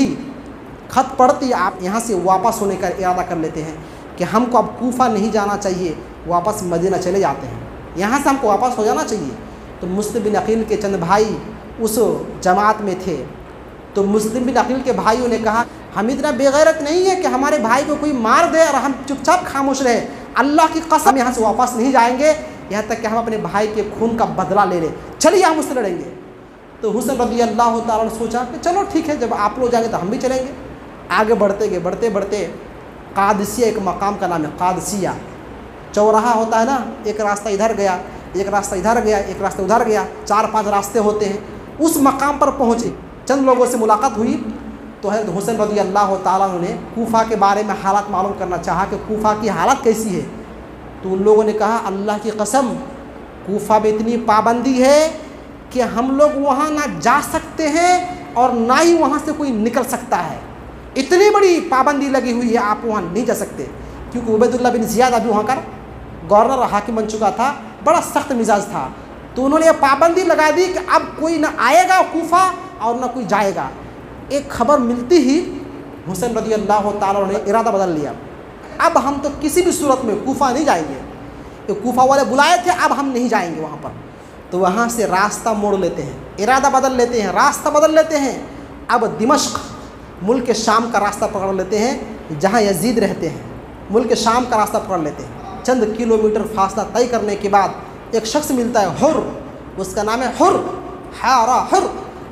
पढ़ते ही आप यहाँ से वापस होने का इरादा कर लेते हैं कि हमको अब कूफा नहीं जाना चाहिए, वापस मदीना चले जाते हैं, यहाँ से हमको वापस हो जाना चाहिए। तो मुस्लिम बिन अकील के चंद भाई उस जमात में थे। तो मुस्लिम बिन अकील के भाइयों ने कहा, हम इतना बेगैरत नहीं है कि हमारे भाई को कोई मार दे और हम चुपचाप खामोश रहे, अल्लाह की कसम यहाँ से वापस नहीं जाएंगे यहाँ तक कि हम अपने भाई के खून का बदला ले लें, चलिए हम उससे लड़ेंगे। तो हुसैन रज़ी अल्लाह ताला ने सोचा कि चलो ठीक है, जब आप लोग जाएंगे तो हम भी चलेंगे। आगे बढ़ते बढ़ते कादसिया एक मकाम का नाम है, कादसिया चौराहा होता है ना, एक रास्ता इधर गया, एक रास्ता इधर गया, एक रास्ता उधर गया, 4-5 रास्ते होते हैं। उस मकाम पर पहुँचे, चंद लोगों से मुलाकात हुई। तो हज़रत हुसैन रज़ी अल्लाह ताला ने कूफा के बारे में हालात मालूम करना चाहा कि कूफा की हालत कैसी है। तो उन लोगों ने कहा, अल्लाह की कसम कूफा में इतनी पाबंदी है कि हम लोग वहाँ ना जा सकते हैं और ना ही वहाँ से कोई निकल सकता है, इतनी बड़ी पाबंदी लगी हुई है, आप वहाँ नहीं जा सकते। क्योंकि उबैदुल्लाह बिन ज़ियाद अभी वहाँ का गवर्नर हाकिम बन चुका था, बड़ा सख्त मिजाज था। तो उन्होंने ये पाबंदी लगा दी कि अब कोई ना आएगा कूफा और ना कोई जाएगा। एक खबर मिलती ही हुसैन रज़ी अल्लाह ताला ने इरादा बदल लिया, अब हम तो किसी भी सूरत में कूफा नहीं जाएंगे, तो कूफा वाले बुलाए थे, अब हम नहीं जाएंगे वहाँ पर। तो वहाँ से रास्ता मोड़ लेते हैं, इरादा बदल लेते हैं, रास्ता बदल लेते हैं। अब दिमश्क मुल्क शाम का रास्ता पकड़ लेते हैं, जहाँ यजीद रहते हैं, मुल्क शाम का रास्ता पकड़ लेते हैं। चंद किलोमीटर फासला तय करने के बाद एक शख्स मिलता है, हुर, उसका नाम है हुर, हारा हुर।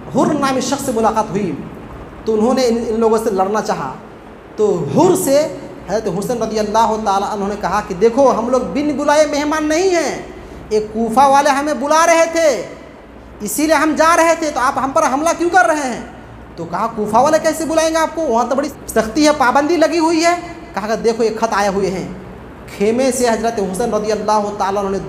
हुर नामी शख्स से मुलाकात हुई तो उन्होंने इन लोगों से लड़ना चाहा। तो हुर से हज़रत हुसैन रज़ी अल्लाह ताला अन्हु ने कहा कि देखो हम लोग बिन बुलाए मेहमान नहीं हैं, एक कूफा वाले हमें बुला रहे थे इसीलिए हम जा रहे थे, तो आप हम पर हमला क्यों कर रहे हैं? तो कहा कूफा वाले कैसे बुलाएंगे आपको, वहाँ तो बड़ी सख्ती है, पाबंदी लगी हुई है। कहा कि देखो ये खत आए हुए हैं। खेमे से हज़रत हुसैन रज़ी अल्लाह ताला अन्हु ने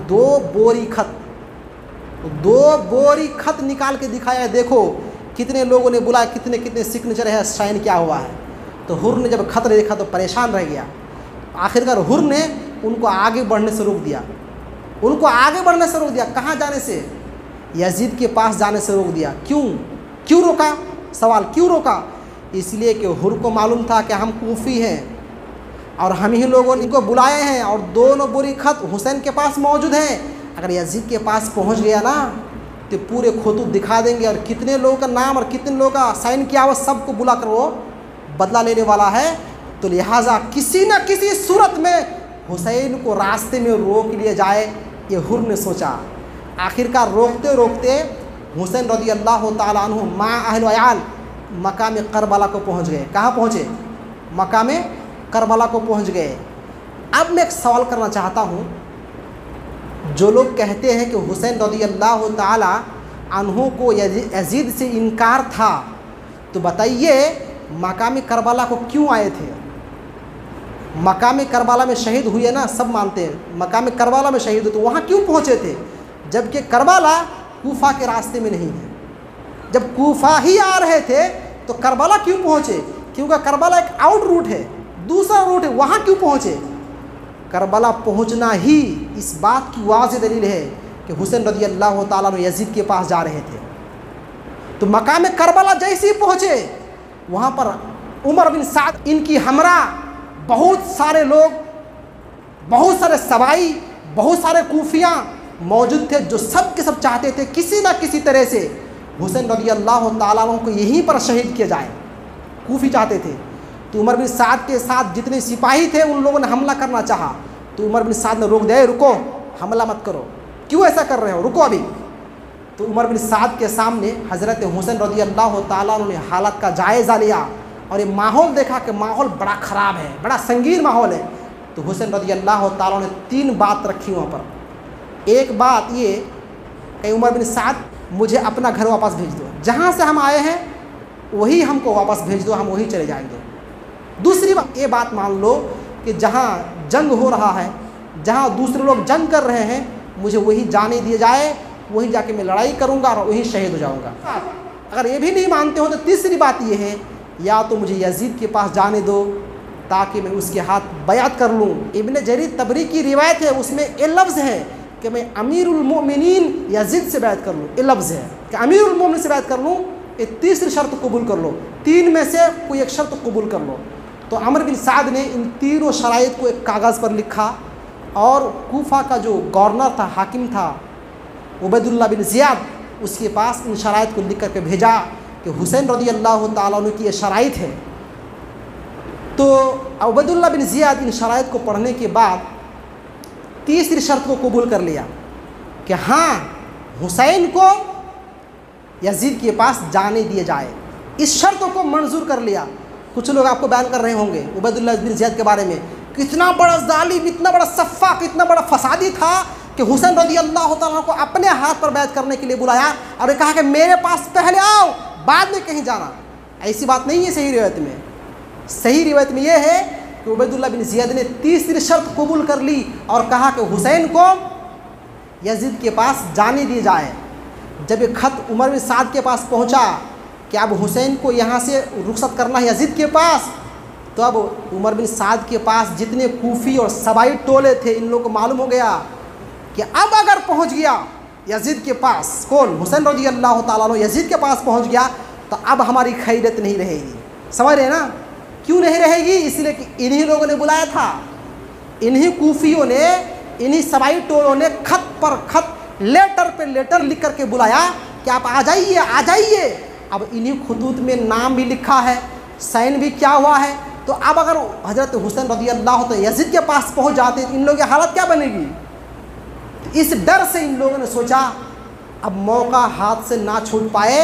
2 बोरी खत निकाल के दिखाया है, देखो कितने लोगों ने बुलाया, कितने कितने सिग्नेचर है, साइन क्या हुआ है। तो हुर ने जब खत देखा तो परेशान रह गया। आखिरकार हुर ने उनको आगे बढ़ने से रोक दिया, उनको आगे बढ़ने से रोक दिया। कहाँ जाने से? यजीद के पास जाने से रोक दिया। क्यों रोका? सवाल क्यों रोका? इसलिए कि हुर को मालूम था कि हम कूफी हैं और हम ही लोगों ने इनको बुलाए हैं और 2 बोरी खत हुसैन के पास मौजूद हैं। अगर यजीद के पास पहुंच गया ना तो पूरे खतूत दिखा देंगे और कितने लोगों का नाम और कितने लोगों का साइन किया हुआ सबको बुला कर वो बदला लेने वाला है। तो लिहाजा किसी न किसी सूरत में हुसैन को रास्ते में रोक लिया जाए, ये हुर ने सोचा। आखिरकार रोकते रोकते हुसैन रज़ी अल्लाह ताला अन्हु मा अहल अयाल मकाम करबला को पहुँच गए। कहाँ पहुँचे? मकाम करबला को पहुँच गए। अब मैं एक सवाल करना चाहता हूँ, जो लोग कहते हैं कि हुसैन रज़ी अल्लाह ताला अन्हु को यजीद से इनकार था, तो बताइए मकाम करबला को क्यों आए थे? मकाम करबला में शहीद हुए ना, सब मानते हैं मकाम करबला में शहीद हुए, तो वहाँ क्यों पहुँचे थे? जबकि करबला कूफा के रास्ते में नहीं है। जब कूफा ही आ रहे थे तो करबला क्यों पहुँचे? क्योंकि करबला एक आउट रूट है, दूसरा रूट है, वहाँ क्यों पहुँचे? करबला पहुँचना ही इस बात की वाज़ेह दलील है कि हुसैन रज़ी अल्लाह ताला अन्हु यजीद के पास जा रहे थे। तो मकाम करबला जैसे ही पहुँचे वहाँ पर उमर बिन साद इनकी हमरा बहुत सारे लोग, बहुत सारे सवाई, बहुत सारे कूफियाँ मौजूद थे, जो सब के सब चाहते थे किसी ना किसी तरह से हुसैन रज़ी अल्लाह ताला अन्हु को यहीं पर शहीद किया जाए। कूफी चाहते थे। तो उमर बिन साद के साथ जितने सिपाही थे उन लोगों ने हमला करना चाहा, तो उमर बिन साद ने रोक दिया, रुको, हमला मत करो, क्यों ऐसा कर रहे हो, रुको अभी। तो उमर बिन साद के सामने हज़रत हुसैन रज़ी अल्लाह ताला अन्हु ने हालत का जायज़ा लिया और ये माहौल देखा कि माहौल बड़ा ख़राब है, बड़ा संगीन माहौल है। तो हुसैन रज़ी अल्लाह ताला ने 3 बात रखी वहाँ पर। एक बात ये कि उमर बिन साद मुझे अपना घर वापस भेज दो, जहाँ से हम आए हैं वही हमको वापस भेज दो, हम वही चले जाएंगे। दूसरी बात ये बात मान लो कि जहाँ जंग हो रहा है, जहाँ दूसरे लोग जंग कर रहे हैं, मुझे वही जाने दिया जाए, वही जाके मैं लड़ाई करूँगा और वही शहीद हो जाऊँगा। अगर ये भी नहीं मानते हो तो तीसरी बात ये है, या तो मुझे यजीद के पास जाने दो ताकि मैं उसके हाथ बयात कर लूँ। इब्न जरीर तबरी की रिवायत है, उसमें ये लफ्ज़ है कि मैं अमीरुल मोमिनीन यजीद से बैत कर लूँ। ये लफ्ज़ है कि अमीरुल मोमिनीन से बैत कर लूँ, ये तीसरी शर्त कबूल कर लो, 3 में से कोई एक शर्त कबूल कर लो। तो अमर बिन साद ने इन तीनों शराइत को एक कागज़ पर लिखा और कूफा का जो गवर्नर था, हाकिम था उबैदुल्लाह बिन ज़ियाद, उसके पास इन शराइत को लिख करके भेजा कि हुसैन रज़ी अल्लाह ताला अन्हु की ये शराइत है। तो उबैदुल्लाह बिन ज़ियाद इन शराइत को पढ़ने के बाद तीसरी शर्त को कबूल कर लिया कि हाँ, हुसैन को यजीद के पास जाने दिया जाए। इस शर्त को मंजूर कर लिया। कुछ लोग आपको बयान कर रहे होंगे उबैदुल्लाह बिन ज़ियाद के बारे में, कितना बड़ा जालिम, इतना बड़ा सफ़ाक, इतना बड़ा फसादी था कि हुसैन रज़ी अल्लाह ताला को अपने हाथ पर बैत करने के लिए बुलाया और कहा कि मेरे पास पहले आओ, बाद में कहीं जाना। ऐसी बात नहीं है सही रिवायत में। सही रिवायत में यह है कि उबैदुल्लाह बिन ज़ियाद ने तीसरी शर्त कबूल कर ली और कहा कि हुसैन को यजीद के पास जाने दिया जाए। जब ये ख़त उमर बिन साद के पास पहुंचा कि अब हुसैन को यहाँ से रुखसत करना है यजीद के पास, तो अब उमर बिन साद के पास जितने कूफ़ी और सबाई टोले थे, इन लोगों को मालूम हो गया कि अब अगर पहुँच गया यजीद के पास, कौन, हुसैन रज़ी अल्लाह ताला अन्हु यजीद के पास पहुँच गया, तो अब हमारी खैरियत नहीं रहेगी। समझ रहे ना? क्यों नहीं रहेगी? इसलिए कि इन्हीं लोगों ने बुलाया था, इन्हीं कूफियों ने, इन्हीं सबाई टोलों ने खत पर खत, लेटर पे लेटर लिख करके बुलाया कि आप आ जाइए, आ जाइए। अब इन्हीं खतूत में नाम भी लिखा है, साइन भी क्या हुआ है। तो अब अगर हज़रत हुसैन रज़ी अल्लाह तो यजीद के पास पहुँच जाते तो इन लोगों की हालत क्या बनेगी? इस डर से इन लोगों ने सोचा अब मौका हाथ से ना छूट पाए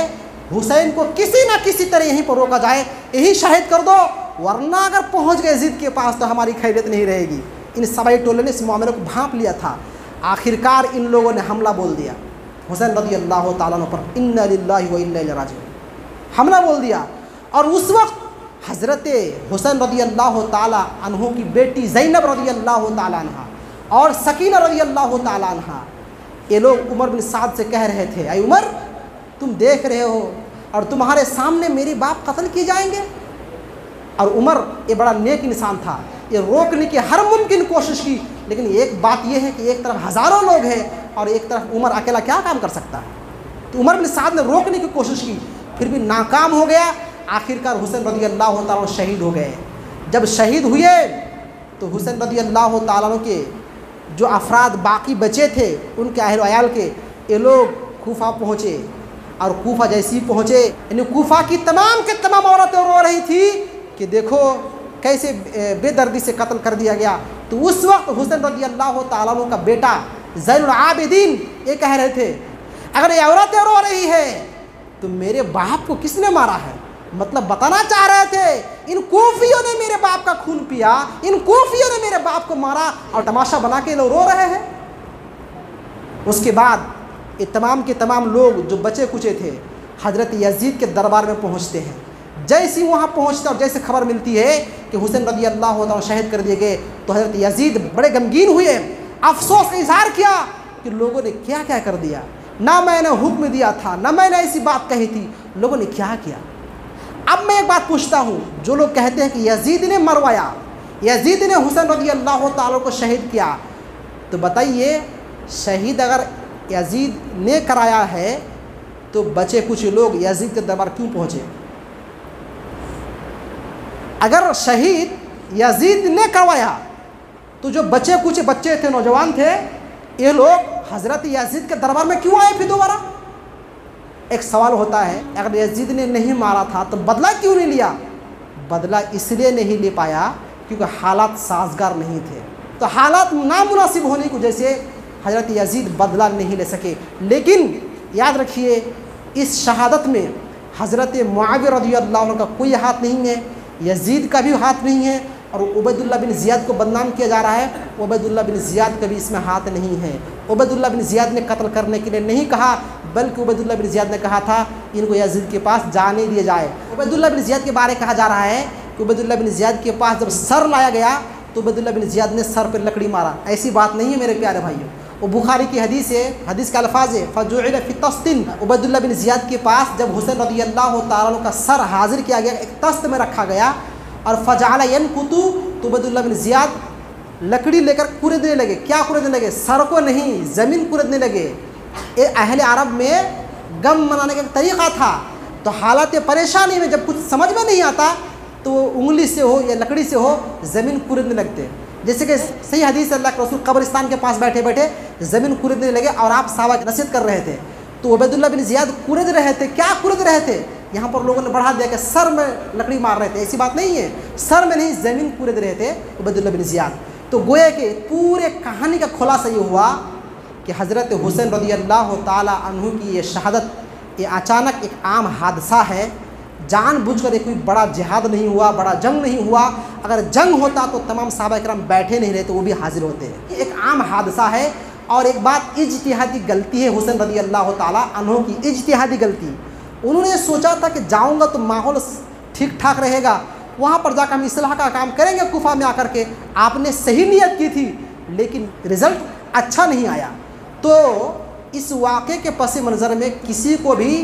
हुसैन को किसी ना किसी तरह यहीं पर रोका जाए, यही शहीद कर दो, वरना अगर पहुंच गए यजीद के पास तो हमारी खैरियत नहीं रहेगी। इन सबाई टोले ने इस मामले को भांप लिया था। आखिरकार इन लोगों ने हमला बोल दिया हुसैन रज़ी अल्लाह ताला अन्हु पर, इन्ना लिल्लाहि व इन्ना इलैहि राजिऊन, हमला बोल दिया। और उस वक्त हज़रत हुसैन रज़ी अल्लाह ताला अन्हु की बेटी ज़ैनब रज़ी अल्लाह ताला अन्हा और सकीना रज़ी अल्लाह ताला अन्हा, ये लोग उमर बिन साद से कह रहे थे, अय उमर, तुम देख रहे हो और तुम्हारे सामने मेरे बाप कत्ल किए जाएंगे। और उमर ये बड़ा नेक इंसान था, ये रोकने की हर मुमकिन कोशिश की, लेकिन एक बात यह है कि एक तरफ हज़ारों लोग हैं और एक तरफ उमर अकेला क्या काम कर सकता है। तो उमर बिन साद ने रोकने की कोशिश की, फिर भी नाकाम हो गया। आखिरकार हुसैन रज़ी अल्लाह ताला शहीद हो गए। जब शहीद हुए तो हुसैन रज़ी अल्लाह ताला के जो अफराद बाकी बचे थे, उनके अहल अयाल के, ये लोग कूफा पहुँचे। और कूफा जैसी पहुँचे, यानी कूफा की तमाम के तमाम औरतें रो रही थी कि देखो कैसे बेदर्दी से कत्ल कर दिया गया। तो उस वक्त हुसैन रज़ी अल्लाह ताला अन्हु का बेटा ज़ैनुल आबिदीन ये कह रहे थे, अगर ये औरतें रो रही है तो मेरे बाप को किसने मारा है। मतलब बताना चाह रहे थे इन कूफियों ने मेरे बाप का खून पिया, इन कूफियों ने मेरे बाप को मारा, और तमाशा बना के लोग रो रहे हैं। उसके बाद ये तमाम के तमाम लोग जो बचे कुचे थे हज़रत यजीद के दरबार में पहुँचते हैं। जैसे ही वहाँ पहुँचते और जैसे खबर मिलती है कि हुसैन रज़ी अल्लाह ताला शहीद कर दिए गए, तो हज़रत यजीद बड़े गमगीन हुए, अफसोस का इजहार किया कि लोगों ने क्या क्या कर दिया, ना मैंने हुक्म दिया था, ना मैंने ऐसी बात कही थी, लोगों ने क्या किया। अब मैं एक बात पूछता हूँ, जो लोग कहते हैं कि यजीद ने मरवाया, यजीद ने हुसैन रज़ी अल्लाह ताला को शहीद किया, तो बताइए शहीद अगर यजीद ने कराया है तो बचे कुछ लोग यजीद के दरबार क्यों पहुँचे। अगर शहीद यजीद ने करवाया तो जो बचे कुछ बच्चे थे, नौजवान थे, ये लोग हज़रत यजीद के दरबार में क्यों आए फिर दोबारा। एक सवाल होता है, अगर यजीद ने नहीं मारा था तो बदला क्यों नहीं लिया। बदला इसलिए नहीं ले पाया क्योंकि हालात साजगार नहीं थे। तो हालात नामुनासिब होने की वजह से हज़रत यजीद बदला नहीं ले सके। लेकिन याद रखिए, इस शहादत में हज़रत मुआविया रज़ी अल्लाह अन्हु का कोई हाथ नहीं है, यजीद का भी हाथ नहीं है, और उबैदुल्लाह बिन ज़ियाद को बदनाम किया जा रहा है, उबैदुल्लाह बिन ज़ियाद का भी इसमें हाथ नहीं है। उबैदुल्लाह बिन ज़ियाद ने कत्ल करने के लिए नहीं कहा, बल्कि उबैदुल्लाह बिन ज़ियाद ने कहा था इनको यजीद के पास जाने दिए जाए। उबैदुल्लाह बिन ज़ियाद के बारे कहा जा रहा है कि उबैदुल्लाह बिन ज़ियाद के पास जब सर लाया गया तो उबैदुल्लाह बिन ज़ियाद ने सर पर लकड़ी मारा। ऐसी बात नहीं है मेरे प्यारे भाइयों, वो बुखारी की हदीस है, हदीस का अल्फाज है, फजुइल फी तस्तिन। उबैदुल्लाह बिन ज़ियाद के पास जब हुसैन रज़ी अल्लाह ताला अन्हु का सर हाजिर किया गया, एक तस्त में रखा गया, और फजाला यनकुतु, तो उबैदुल्लाह बिन ज़ियाद लकड़ी लेकर कुरेदने लगे। क्या कुरेदने लगे, सर को नहीं, ज़मीन कुरेदने लगे। ये अहले अरब में गम मनाने का तरीक़ा था। तो हालत परेशानी में जब कुछ समझ में नहीं आता तो उंगली से हो या लकड़ी से हो ज़मीन कुरेदने लगते। जैसे कि सही हदीस अल्लाह के रसूल कब्रिस्तान के पास बैठे बैठे ज़मीन कुरेदने लगे और आप सहाबा की नसीहत कर रहे थे, तो उबैदुल्लाह बिन ज़ियाद कुरेद रहे थे। क्या कुरेद रहे थे, यहाँ पर लोगों ने बढ़ा दिया कि सर में लकड़ी मार रहे थे। ऐसी बात नहीं है, सर में नहीं, ज़मीन कुरेद रहे थे उबैदुल्लाह बिन ज़ियाद। तो गोया के पूरे कहानी का खुलासा ये हुआ कि हज़रत हुसैन रज़ी अल्लाह ताला अन्हु की ये शहादत, ये अचानक एक आम हादसा है। जानबूझकर कोई बड़ा जिहाद नहीं हुआ, बड़ा जंग नहीं हुआ। अगर जंग होता तो तमाम सहाबा किराम बैठे नहीं रहते, वो भी हाजिर होते हैं। ये एक आम हादसा है। और एक बात, इज्तिहादी गलती है हुसैन रज़ी अल्लाह ताला अन्हु की, इज्तिहादी गलती। उन्होंने सोचा था कि जाऊँगा तो माहौल ठीक ठाक रहेगा, वहाँ पर जाकर हम इस्लाह का काम करेंगे कुफा में आकर के। आपने सही नियत की थी, लेकिन रिज़ल्ट अच्छा नहीं आया। तो इस वाक़े के पस मंज़र में किसी को भी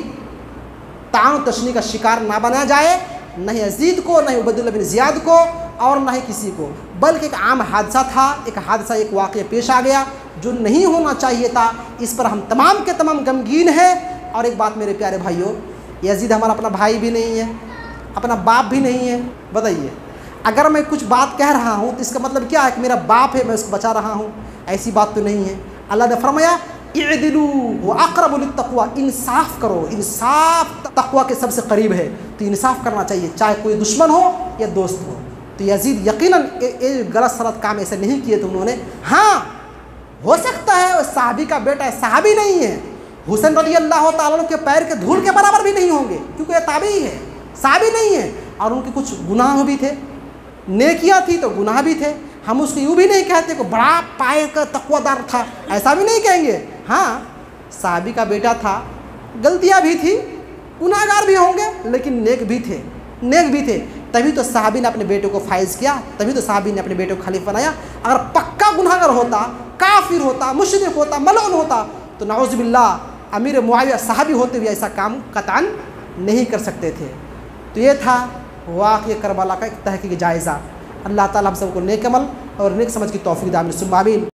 तान तशनी का शिकार ना बनाया जाए, न यजीद को, न उबैदुल्लाह बिन ज़ियाद को, और न ही किसी को। बल्कि एक आम हादसा था, एक हादसा, एक वाक़या पेश आ गया जो नहीं होना चाहिए था। इस पर हम तमाम के तमाम गमगीन हैं। और एक बात मेरे प्यारे भाइयों, यजीद हमारा अपना भाई भी नहीं है, अपना बाप भी नहीं है। बताइए, अगर मैं कुछ बात कह रहा हूँ तो इसका मतलब क्या है कि मेरा बाप है, मैं उसको बचा रहा हूँ? ऐसी बात तो नहीं है। अल्लाह ने फरमाया इअदिलू व अक़रबु लित्तक़वा, इंसाफ करो, इंसाफ तक़वा के सबसे करीब है। तो इंसाफ करना चाहिए, चाहे कोई दुश्मन हो या दोस्त हो। तो यजीद यकीनन गलत सलत काम ऐसे नहीं किए थे उन्होंने। हाँ, हो सकता है वो सहाबी का बेटा है, सहाबी नहीं है, हुसैन रज़ी अल्लाह ताला अन्हु के पैर के धूल के बराबर भी नहीं होंगे, क्योंकि ये ताबी है, साहबी नहीं है। और उनके कुछ गुनाह भी थे, नेकियां थी तो गुनाह भी थे। हम उसको यूँ भी नहीं कहते कि बड़ा पाए का तक़वादार था, ऐसा भी नहीं कहेंगे। हाँ, साहबी का बेटा था, गलतियाँ भी थी, गुनाहगार भी होंगे, लेकिन नेक भी थे। तभी तो साहबी ने अपने बेटे को फाइज किया, तभी तो साहबी ने अपने बेटे को खलीफा बनाया। अगर पक्का गुनाहगार होता, काफिर होता, मुशरिक होता, मलऊन होता, तो नाउज़ बिल्लाह अमीर मुआविया साहबी होते हुए ऐसा काम कतअन नहीं कर सकते थे। तो ये था वाक़या करबला का एक तहक़ीक़ी जायज़ा। अल्लाह ताला हम सबको नेक अमल और नेक समझ की तौफ़ीक़ दे। आमीन सुम्मा आमीन।